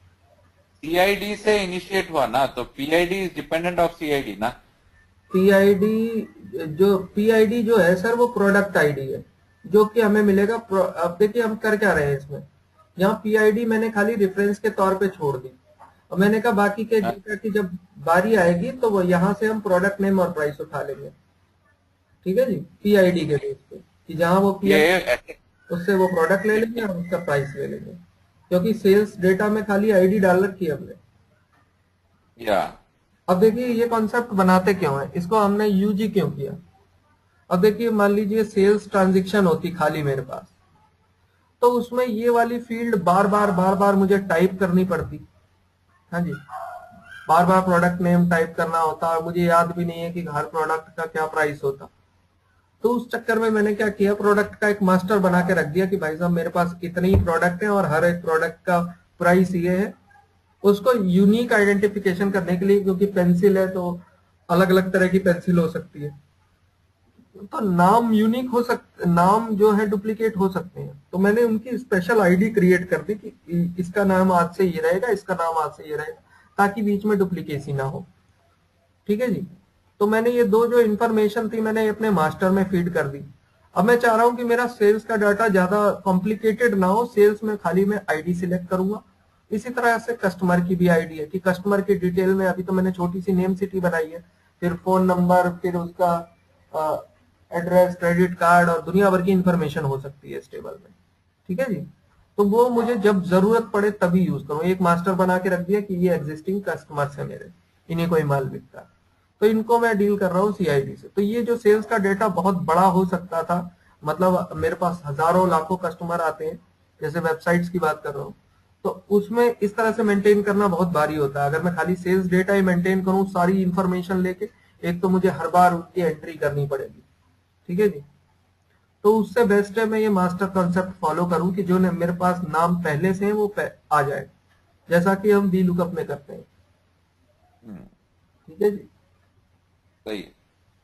सीआईडी से इनिशिएट हुआ ना, तो PID is dependent of CID ना। पीआईडी जो पीआईडी जो है सर वो प्रोडक्ट आईडी है जो कि हमें मिलेगा। अब देखिए हम कर क्या रहे हैं इसमें, यहाँ पीआईडी मैंने खाली रेफरेंस के तौर पे छोड़ दी, और मैंने कहा बाकी के डेटा की जब बारी आएगी तो वो यहाँ से हम प्रोडक्ट नेम और प्राइस उठा लेंगे, ठीक है जी, पीआईडी के बेस पे, कि जहाँ वो पीआईडी उससे वो प्रोडक्ट ले लेंगे और उसका प्राइस ले लेंगे, क्योंकि सेल्स डेटा में खाली आईडी डाल रखी है हमने। या अब देखिए ये कॉन्सेप्ट बनाते क्यों है, इसको हमने यूजी क्यों किया। अब देखिए मान लीजिए सेल्स ट्रांजैक्शन होती खाली मेरे पास, तो उसमें ये वाली फील्ड बार बार बार बार मुझे टाइप करनी पड़ती, हाँ जी, बार बार प्रोडक्ट नेम टाइप करना होता, और मुझे याद भी नहीं है कि हर प्रोडक्ट का क्या प्राइस होता। तो उस चक्कर में मैंने क्या किया, प्रोडक्ट का एक मास्टर बना के रख दिया कि भाई साहब मेरे पास इतने ही प्रोडक्ट हैं और हर एक प्रोडक्ट का प्राइस ये है। उसको यूनिक आइडेंटिफिकेशन करने के लिए, क्योंकि पेंसिल है तो अलग अलग तरह की पेंसिल हो सकती है, तो नाम यूनिक हो सकते, नाम जो है डुप्लीकेट हो सकते हैं, तो मैंने उनकी स्पेशल आईडी क्रिएट कर दी कि इसका नाम आज से ये रहेगा, इसका नाम आज से ये रहेगा, ताकि बीच में डुप्लीकेसी ना हो, ठीक है जी। तो मैंने ये दो जो इन्फॉर्मेशन थी मैंने अपने मास्टर में फीड कर दी। अब मैं चाह रहा हूं कि मेरा सेल्स का डाटा ज्यादा कॉम्प्लिकेटेड ना हो, सेल्स में खाली मैं आईडी सिलेक्ट करूंगा। इसी तरह से कस्टमर की भी आईडी है कि कस्टमर की डिटेल में अभी तो मैंने छोटी सी नेम सिटी बनाई है, फिर फोन नंबर, फिर उसका एड्रेस, क्रेडिट कार्ड और दुनिया भर की इंफॉर्मेशन हो सकती है इस टेबल में, ठीक है जी। तो वो मुझे जब जरूरत पड़े तभी यूज करूं। एक मास्टर बना के रख दिया कि ये एग्जिस्टिंग कस्टमर्स है मेरे, इन्हें कोई माल बिकता है, तो इनको मैं डील कर रहा हूँ सीआईडी से। तो ये जो सेल्स का डेटा बहुत बड़ा हो सकता था, मतलब मेरे पास हजारों लाखों कस्टमर आते हैं, जैसे वेबसाइट्स की बात कर रहा हूँ, तो उसमें इस तरह से मेंटेन करना बहुत भारी होता है। अगर मैं खाली सेल्स डेटा ही मेंटेन करूं सारी इंफॉर्मेशन लेके, एक तो मुझे हर बार उनकी एंट्री करनी पड़ेगी, ठीक है जी। तो उससे बेस्ट है मैं ये मास्टर कॉन्सेप्ट फॉलो करूं कि जो मेरे पास नाम पहले से है वो आ जाए, जैसा कि हम वी लुकअप में करते हैं, ठीक है जी। सही है।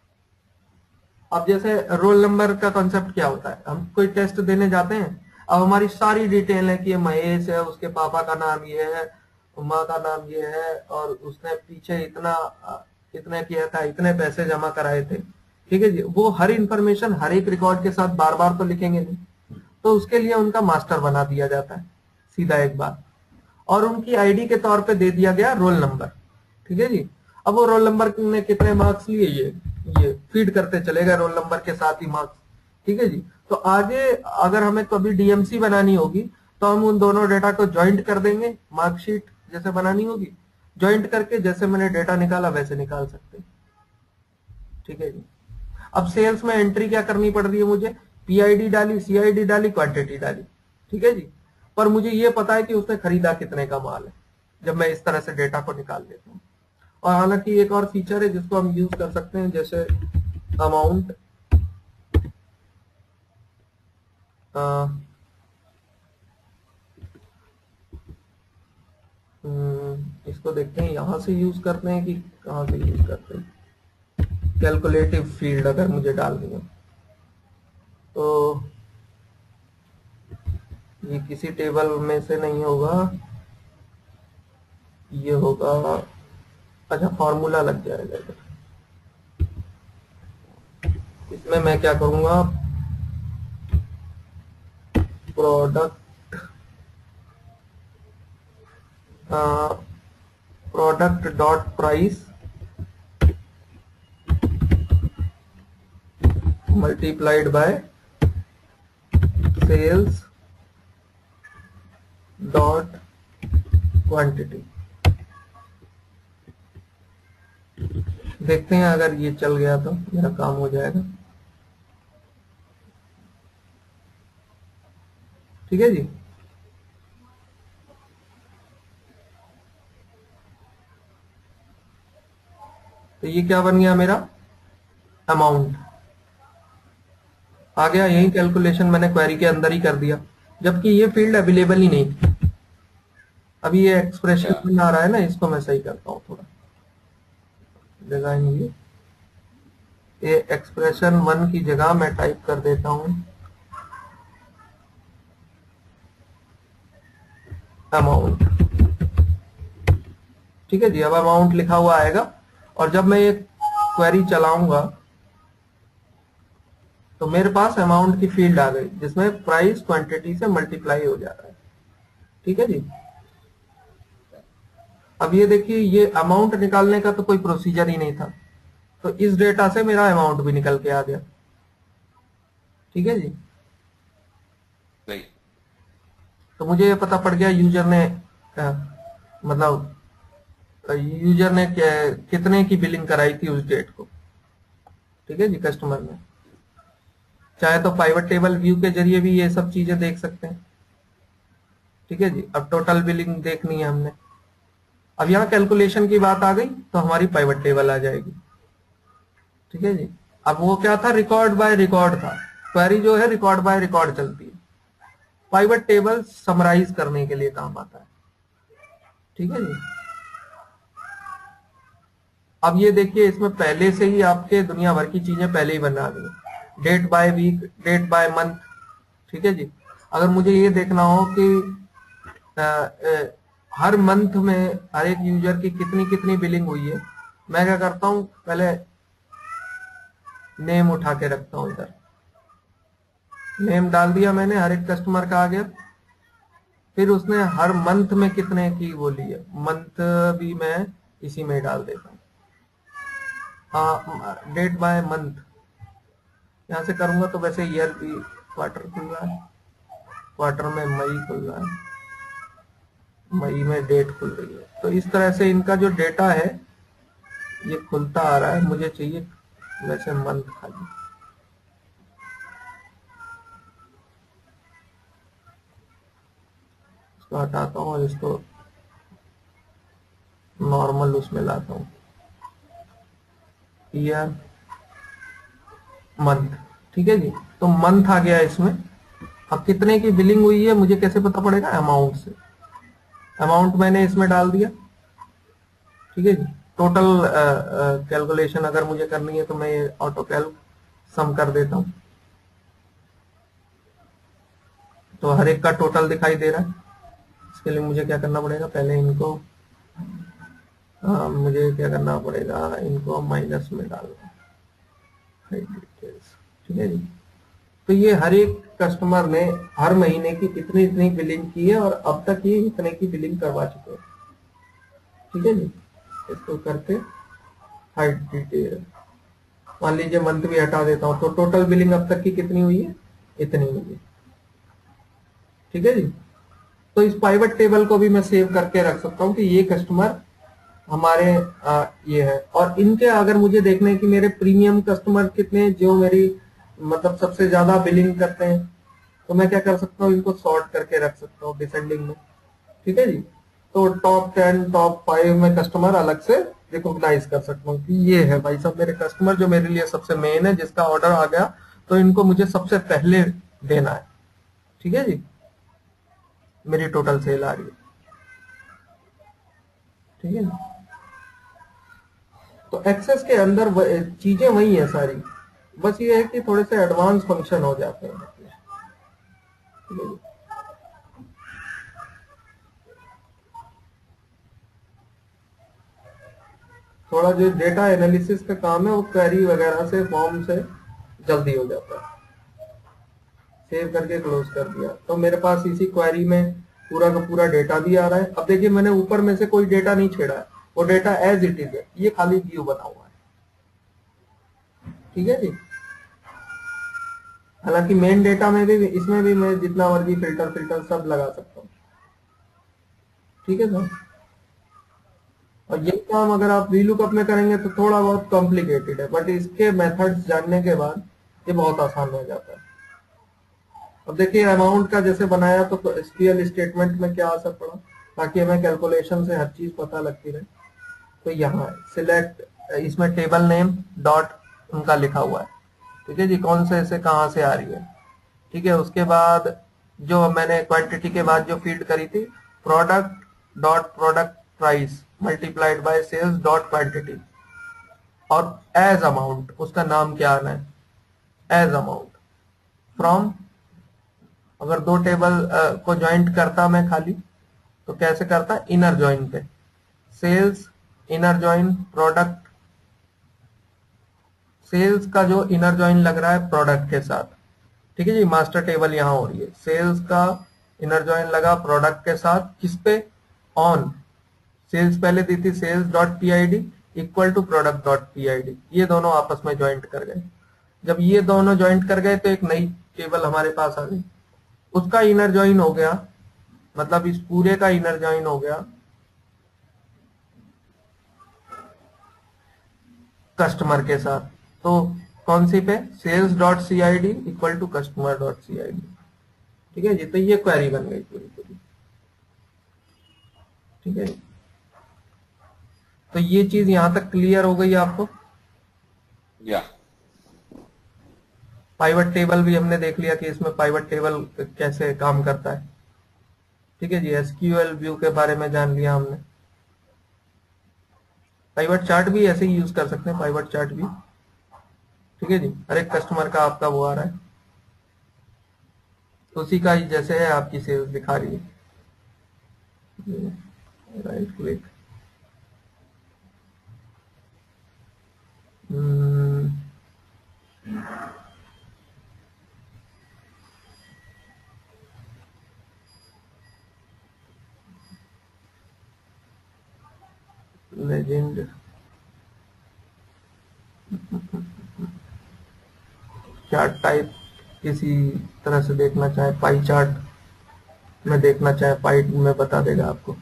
अब जैसे रोल नंबर का कॉन्सेप्ट क्या होता है, हम कोई टेस्ट देने जाते हैं, अब हमारी सारी डिटेल है कि ये महेश है, उसके पापा का नाम ये है, माँ का नाम ये है, और उसने पीछे इतना इतने किया था, इतने पैसे जमा कराए थे, ठीक है जी। वो हर इंफॉर्मेशन हर एक रिकॉर्ड के साथ बार बार तो लिखेंगे नहीं, तो उसके लिए उनका मास्टर बना दिया जाता है सीधा एक बार, और उनकी आईडी के तौर पे दे दिया गया रोल नंबर, ठीक है जी। अब वो रोल नंबर ने कितने मार्क्स लिए ये ये फीड करते चलेगा रोल नंबर के साथ ही मार्क्स। ठीक है जी। तो आगे अगर हमें कभी डीएमसी बनानी होगी तो हम उन दोनों डेटा को ज्वाइंट कर देंगे, मार्कशीट जैसे बनानी होगी ज्वाइंट करके जैसे मैंने डेटा निकाला वैसे निकाल सकते हैं। ठीक है जी। अब सेल्स में एंट्री क्या करनी पड़ रही है मुझे, पीआईडी डाली, सीआईडी डाली, क्वांटिटी डाली। ठीक है जी। पर मुझे ये पता है कि उसने खरीदा कितने का माल है जब मैं इस तरह से डेटा को निकाल लेता हूँ। और हालांकि एक और फीचर है जिसको हम यूज कर सकते हैं, जैसे अमाउंट इसको देखते हैं यहां से यूज करते हैं कि कहां से यूज करते हैं। कैलकुलेटिव फील्ड अगर मुझे डालनी हो तो ये किसी टेबल में से नहीं होगा, ये होगा, अच्छा फॉर्मूला लग जाएगा इधर। इसमें मैं क्या करूंगा, product product dot price multiplied by sales dot quantity. देखते हैं अगर ये चल गया तो मेरा काम हो जाएगा। ठीक है जी। तो ये क्या बन गया मेरा, अमाउंट आ गया। यही कैलकुलेशन मैंने क्वेरी के अंदर ही कर दिया, जबकि ये फील्ड अवेलेबल ही नहीं थी। अभी ये एक्सप्रेशन बन आ रहा है ना, इसको मैं सही करता हूँ थोड़ा डिजाइन। ये ये एक्सप्रेशन वन की जगह मैं टाइप कर देता हूँ अमाउंट। ठीक है जी। अब अमाउंट लिखा हुआ आएगा और जब मैं ये क्वेरी चलाऊंगा तो मेरे पास अमाउंट की फील्ड आ गई जिसमें प्राइस क्वांटिटी से मल्टीप्लाई हो जा रहा है। ठीक है जी। अब ये देखिए, ये अमाउंट निकालने का तो कोई प्रोसीजर ही नहीं था, तो इस डेटा से मेरा अमाउंट भी निकल के आ गया। ठीक है जी। नहीं। तो मुझे ये पता पड़ गया यूजर ने आ, मतलब यूजर ने कितने की बिलिंग कराई थी उस डेट को। ठीक है जी। कस्टमर ने चाहे तो पाइवट टेबल व्यू के जरिए भी ये सब चीजें देख सकते हैं। ठीक है जी। अब टोटल बिलिंग देखनी है हमने। अब यहाँ कैलकुलेशन की बात आ गई तो हमारी पाइवट टेबल आ जाएगी। ठीक है जी। अब वो क्या था, रिकॉर्ड बाय रिकॉर्ड था। क्वेरी जो है रिकॉर्ड बाय रिकॉर्ड चलती है, पाइवट टेबल समराइज करने के लिए काम आता है। ठीक है जी। अब ये देखिए, इसमें पहले से ही आपके दुनिया भर की चीजें पहले ही बना दी, date by week, date by month. ठीक है जी। अगर मुझे ये देखना हो कि आ, आ, हर मंथ में हर एक यूजर की कितनी कितनी बिलिंग हुई है, मैं क्या करता हूं, पहले नेम उठा के रखता हूं इधर। नेम डाल दिया मैंने, हर एक कस्टमर का आ गया। फिर उसने हर मंथ में कितने की वो ली है, मंथ भी मैं इसी में डाल देता हूँ। हाँ, डेट बाय मंथ यहां से करूंगा तो वैसे ईयर भी क्वार्टर खुल रहा है, क्वार्टर में मई खुल रहा है, मई में डेट खुल रही है। तो इस तरह से इनका जो डेटा है ये खुलता आ रहा है। मुझे चाहिए वैसे मंथ खाली। इसको हटाता हूँ और इसको नॉर्मल उसमें लाता हूँ, ईयर मंथ। ठीक है जी। तो मंथ आ गया इसमें। अब कितने की बिलिंग हुई है मुझे कैसे पता पड़ेगा, अमाउंट से। अमाउंट मैंने इसमें डाल दिया। ठीक है जी। टोटल कैलकुलेशन अगर मुझे करनी है तो मैं ऑटो कैल्क सम कर देता हूं, तो हर एक का टोटल दिखाई दे रहा है। इसके लिए मुझे क्या करना पड़ेगा, पहले इनको आ, मुझे क्या करना पड़ेगा, इनको माइनस में डालना। ठीक है जी। तो ये हर एक कस्टमर ने हर महीने की इतनी इतनी बिलिंग की है और अब तक ये इतने की बिलिंग करवा चुके हैं। ठीक है जी। इसको करके हाइड डिटेल, मान लीजिए मंथ भी हटा देता हूं, तो टोटल बिलिंग अब तक की कितनी हुई है, इतनी हुई है। ठीक है जी। तो इस पाइवट टेबल को भी मैं सेव करके रख सकता हूं कि ये कस्टमर हमारे आ, ये है। और इनके अगर मुझे देखने कि मेरे प्रीमियम कस्टमर कितने हैं, जो मेरी मतलब सबसे ज्यादा बिलिंग करते हैं, तो मैं क्या कर सकता हूँ, इनको सॉर्ट करके रख सकता हूँ डिसेंडिंग में। ठीक है जी। तो टॉप टेन टॉप फाइव में कस्टमर अलग से रिकॉग्नाइज कर सकता हूँ कि ये है भाई साहब मेरे कस्टमर जो मेरे लिए सबसे मेन है, जिसका ऑर्डर आ गया तो इनको मुझे सबसे पहले देना है। ठीक है जी। मेरी टोटल सेल आ रही है। ठीक है। तो एक्सेस के अंदर चीजें वही है सारी, बस ये है कि थोड़े से एडवांस फंक्शन हो जाते हैं। ठीक है जी। थोड़ा जो डेटा एनालिसिस का काम है वो क्वेरी वगैरह से फॉर्म से जल्दी हो जाता है। सेव करके क्लोज कर दिया तो मेरे पास इसी क्वेरी में पूरा का पूरा डेटा भी आ रहा है। अब देखिए मैंने ऊपर में से कोई डेटा नहीं छेड़ा है, वो डेटा एज इट इज है, ये खाली व्यू बना हुआ है। ठीक है जी। हालांकि मेन डेटा में भी इसमें भी मैं जितना मर्जी फिल्टर फिल्टर सब लगा सकता हूँ। ठीक है सर। और ये काम अगर आप वीलुकअप में करेंगे तो थोड़ा बहुत कॉम्प्लिकेटेड है, बट इसके मेथड्स जानने के बाद ये बहुत आसान हो जाता है। अब देखिए अमाउंट का जैसे बनाया तो एसक्यूएल स्टेटमेंट में क्या असर पड़ा, ताकि हमें कैलकुलेशन से हर चीज पता लगती रहे। तो यहाँ सिलेक्ट, इसमें टेबल नेम डॉट उनका लिखा हुआ है। ठीक है जी, कौन से से कहाँ से आ रही है। ठीक है। उसके बाद जो मैंने क्वांटिटी के बाद जो फीड करी थी, product dot product price multiplied by sales dot quantity, और एज अमाउंट उसका नाम क्या आना है, एज अमाउंट फ्रॉम। अगर दो टेबल को ज्वाइंट करता मैं खाली, तो कैसे करता, इनर ज्वाइन पे sales inner join product, sales का जो इनर ज्वाइन लग रहा है प्रोडक्ट के साथ। ठीक है जी। मास्टर टेबल यहां हो रही है, सेल्स का इनर ज्वाइन लगा प्रोडक्ट के साथ, किस पे, ऑन सेल्स पहले दी थी sales dot P I D equal to product dot P I D, ये दोनों आपस में ज्वाइंट कर गए। जब ये दोनों ज्वाइंट कर गए तो एक नई टेबल हमारे पास आ गई, उसका इनर ज्वाइन हो गया, मतलब इस पूरे का इनर ज्वाइन हो गया कस्टमर के साथ। तो कौन सी पे, sales dot C I D equal to customer dot C I D. ठीक है जी। तो ये क्वेरी बन गई पूरी पूरी। ठीक है। तो ये चीज यहां तक क्लियर हो गई आपको। या पाइवट टेबल भी हमने देख लिया कि इसमें पाइवट टेबल कैसे काम करता है। ठीक है जी। एसक्यूएल व्यू के बारे में जान लिया हमने। पाइवट चार्ट भी ऐसे ही यूज कर सकते हैं, पाइवट चार्ट भी। ठीक है जी। हर एक कस्टमर का आपका वो आ रहा है, तो उसी का ही जैसे है आपकी सेल्स दिखा रही है। Right click, legend chart type किसी तरह से देखना चाहे, पाई चार्ट में देखना चाहे, पाई में बता देगा आपको।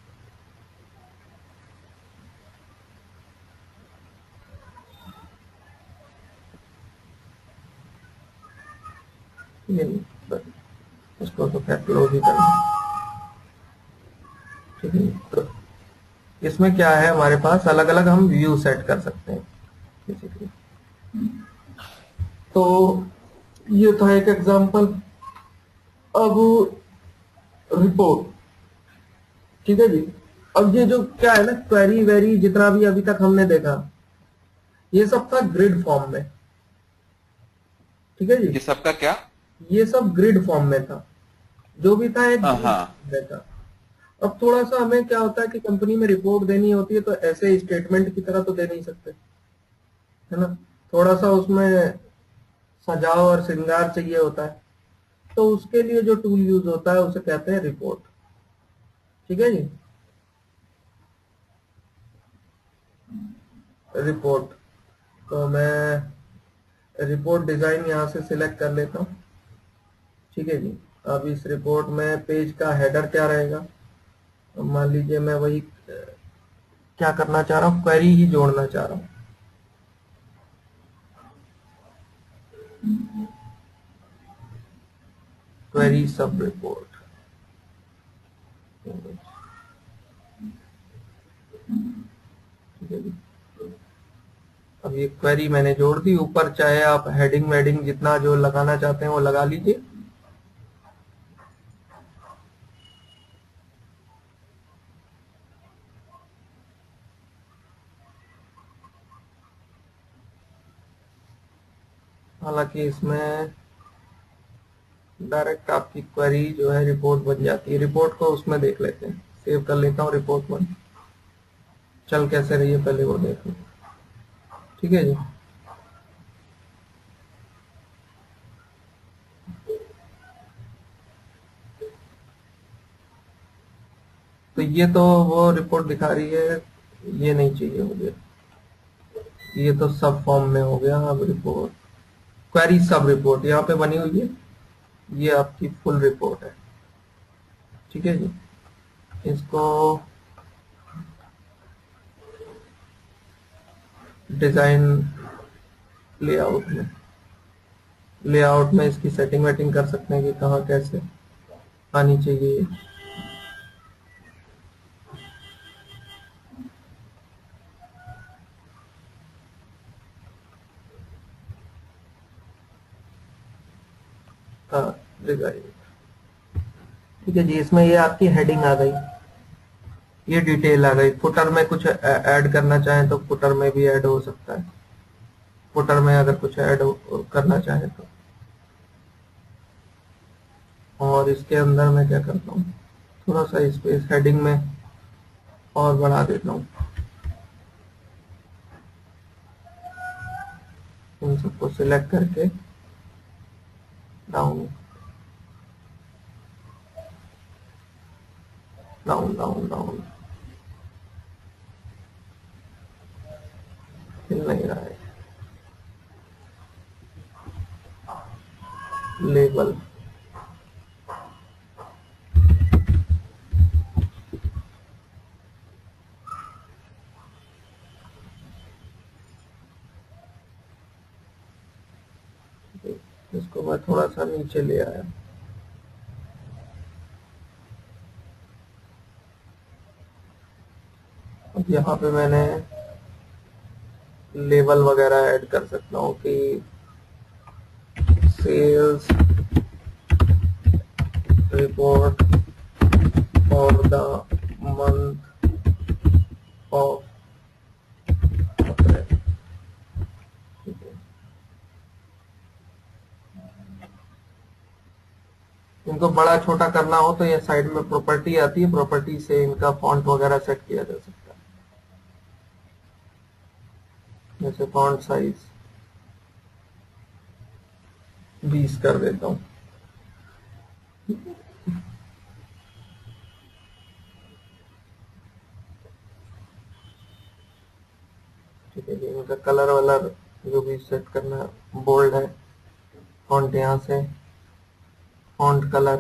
इसको तो खैर क्लोज ही करना। ठीक है। तो इसमें क्या है, हमारे पास अलग अलग हम व्यू सेट कर सकते हैं बेसिकली। तो ये था एक एग्जांपल। अब रिपोर्ट। ठीक है जी। अब ये जो क्या है ना, क्वेरी वेरी जितना भी अभी तक हमने देखा, ये सब था ग्रिड फॉर्म में। ठीक है जी। ये सबका क्या, ये सब ग्रिड फॉर्म में था, जो भी था एक ग्रिड हाँ फॉर्म में था। अब थोड़ा सा हमें क्या होता है कि कंपनी में रिपोर्ट देनी होती है, तो ऐसे स्टेटमेंट की तरह तो दे नहीं सकते, है ना। थोड़ा सा उसमें सजाव और श्रृंगार चाहिए होता है, तो उसके लिए जो टूल यूज होता है उसे कहते हैं रिपोर्ट। ठीक है जी। रिपोर्ट तो मैं रिपोर्ट डिजाइन यहाँ से सिलेक्ट कर लेता हूँ। ठीक है जी। अब इस रिपोर्ट में पेज का हेडर क्या रहेगा, तो मान लीजिए मैं वही क्या करना चाह रहा हूँ, क्वेरी ही जोड़ना चाह रहा हूँ। क्वेरी सब रिपोर्ट। ठीक है जी। अब ये क्वेरी मैंने जोड़ दी। ऊपर चाहे आप हेडिंग वेडिंग जितना जो लगाना चाहते हैं वो लगा लीजिए। हालांकि इसमें डायरेक्ट आपकी क्वेरी जो है रिपोर्ट बन जाती है। रिपोर्ट को उसमें देख लेते हैं, सेव कर लेता हूँ रिपोर्ट में। चल कैसे रही है पहले वो देख लो। ठीक है जी। तो ये तो वो रिपोर्ट दिखा रही है, ये नहीं चाहिए मुझे। ये तो सब फॉर्म में हो गया। अब रिपोर्ट क्वेरी सब रिपोर्ट यहाँ पे बनी हुई है, ये आपकी फुल रिपोर्ट है। ठीक है जी। इसको डिजाइन लेआउट में लेआउट में इसकी सेटिंग वेटिंग कर सकते हैं कि कहाँ कैसे आनी चाहिए। हाँ, डिजाइन। ठीक है जी। इसमें ये आपकी हेडिंग आ गई, ये डिटेल आ गई। फुटर में कुछ ऐड करना चाहें तो फुटर में भी ऐड हो सकता है। फुटर में अगर कुछ ऐड करना चाहें तो। और इसके अंदर मैं क्या करता हूँ, थोड़ा सा स्पेस हेडिंग में और बढ़ा देता हूँ। इन सबको सिलेक्ट करके डाउन डाउन डाउन डाउन हिल नहीं रहा है। लेबल इसको मैं थोड़ा सा नीचे ले आया। अब यहाँ पे मैंने लेबल वगैरह ऐड कर सकता हूँ कि sales report for the month of April. ठीक है। इनको बड़ा छोटा करना हो तो ये साइड में प्रॉपर्टी आती है, प्रॉपर्टी से इनका फॉन्ट वगैरह सेट किया जा सकता है। जैसे फॉन्ट साइज बीस कर देता हूँ। ठीक है जी। इनका कलर वलर जो भी सेट करना है, बोल्ड है फॉन्ट, यहाँ से फॉन्ट कलर।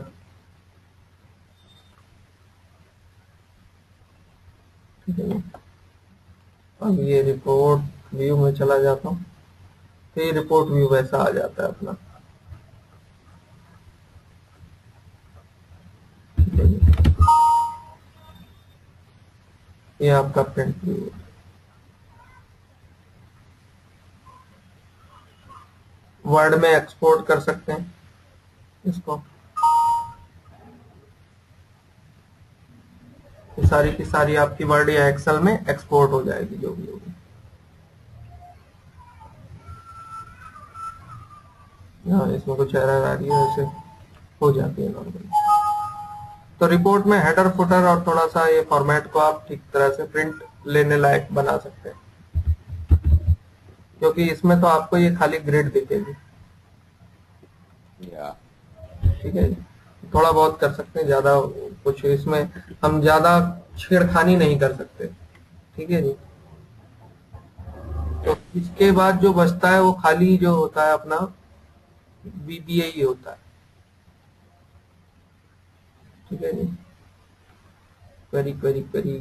ठीक है। अब ये रिपोर्ट व्यू में चला जाता हूँ तो ये रिपोर्ट व्यू वैसा आ जाता है अपना। ठीक है जी। ये आपका प्रिंट व्यू। वर्ड में एक्सपोर्ट कर सकते हैं इसको। ये सारी की सारी आपकी वर्ड या एक्सेल में एक्सपोर्ट हो जाएगी जो भी होगी। हाँ, इसमें कुछ एरर आ रही है, वैसे हो जाती है नॉर्मली। तो रिपोर्ट में हेडर फुटर और थोड़ा सा ये फॉर्मेट को आप ठीक तरह से प्रिंट लेने लायक बना सकते हैं, क्योंकि इसमें तो आपको ये खाली ग्रिड दिखेगी। या ठीक है। थोड़ा बहुत कर सकते हैं, ज्यादा कुछ इसमें हम ज्यादा छेड़खानी नहीं कर सकते। ठीक है जी। ओके। तो इसके बाद जो बचता है वो खाली जो होता है अपना वीबीए ही होता है। ठीक है जी। Query query query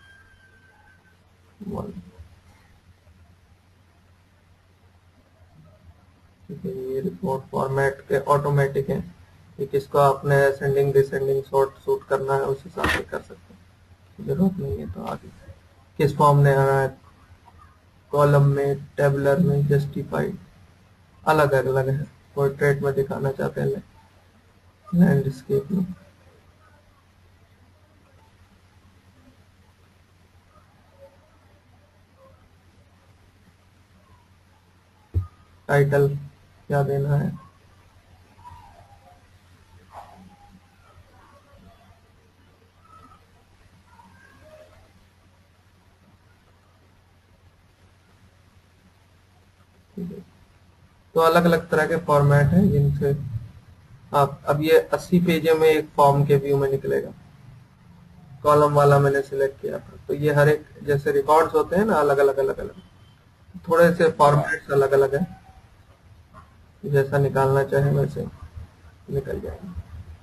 one. ठीक है, ये रिपोर्ट फॉर्मेट के ऑटोमेटिक है कि किसको आपने असेंडिंग डिसेंडिंग सॉर्ट सूट करना है उस हिसाब से कर सकते हैं, जरूरत नहीं है तो आगे किस फॉर्म में आना है, कॉलम में, टेबलर में, जस्टिफाइड, अलग अलग है। पोर्ट्रेट में दिखाना चाहते हैं, लैंडस्केप में। टाइटल क्या देना है, ठीक है। तो अलग अलग तरह के फॉर्मेट हैं जिनसे आप, अब ये अस्सी पेज में एक फॉर्म के व्यू में निकलेगा। कॉलम वाला मैंने सिलेक्ट किया था, तो ये हर एक जैसे रिकॉर्ड्स होते हैं ना, अलग अलग अलग अलग थोड़े से हाँ। फॉर्मेट्स अलग अलग है, जैसा निकालना चाहे वैसे निकल जाएगा।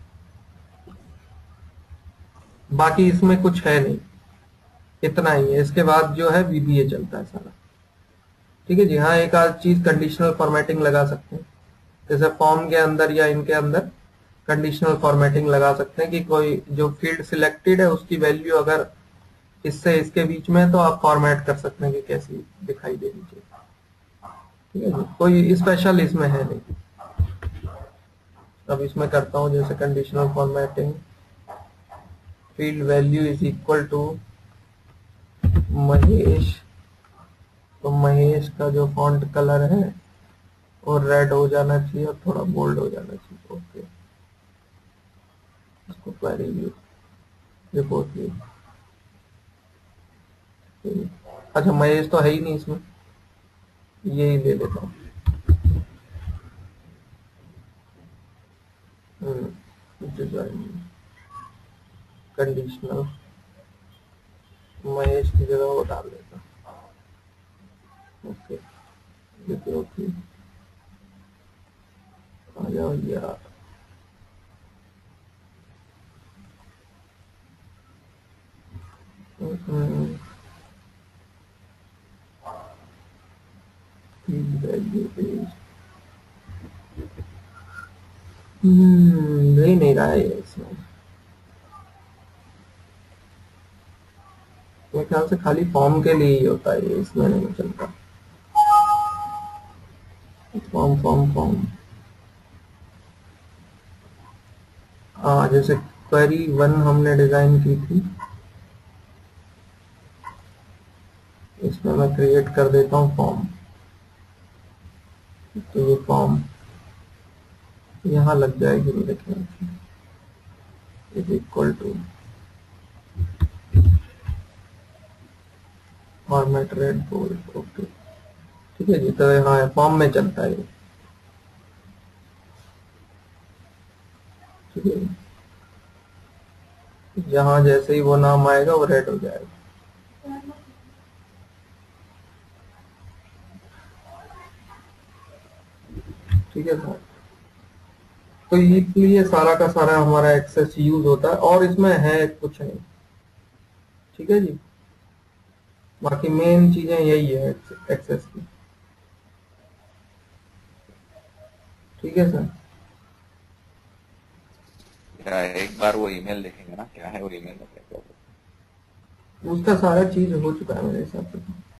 बाकी इसमें कुछ है नहीं, इतना ही है। इसके बाद जो है वीबीए चलता है सारा। ठीक है जी। हाँ, एक आध चीज कंडीशनल फॉर्मेटिंग लगा सकते हैं, जैसे फॉर्म के अंदर या इनके अंदर कंडीशनल फॉर्मेटिंग लगा सकते हैं कि कोई जो फील्ड सिलेक्टेड है उसकी वैल्यू अगर इससे इसके बीच में है तो आप फॉर्मेट कर सकते हैं कि कैसी दिखाई देनी चाहिए। ठीक है जी, कोई स्पेशल इसमें है नहीं। अब इसमें करता हूँ जैसे conditional formatting, field value is equal to Mahesh, तो महेश का जो फॉन्ट कलर है वो रेड हो जाना चाहिए और थोड़ा बोल्ड हो जाना चाहिए। ओके, इसको क्वेरी व्यू, रिपोर्ट व्यू। अच्छा, महेश तो है ही नहीं इसमें, ये ही ले लेता हूँ। डिजाइन कंडीशनल, महेश की जगह वो डाल देता। ओके, देखिए ओके, आ जाओ यार। वैल्यू पेज दे नहीं रहा है इसमें, मेरे ख्याल से खाली फॉर्म के लिए ही होता है ये, इसमें नहीं चलता। फॉर्म फॉर्म फॉर्म हाँ, जैसे क्वेरी वन हमने डिजाइन की थी, इसमें मैं क्रिएट कर देता हूँ फॉर्म। तो ये फॉर्म यहाँ लग जाएगी मेरे ख्याल से, is equal to format red bold. Okay, ठीक है जी। तो हाँ, फॉर्म में चलता है ये। ठीक है, जहाँ जैसे ही वो नाम आएगा वो रेड हो जाएगा। ठीक है सर। तो इसलिए सारा का सारा हमारा एक्सेस यूज होता है, और इसमें है कुछ नहीं। ठीक है जी, बाकी मेन चीजें यही है एक्सेस की। ठीक है सर। क्या एक बार वो ईमेल देखेंगे ना, क्या है वो ईमेल में, क्या क्या उसका सारा चीज हो चुका है मेरे हिसाब से।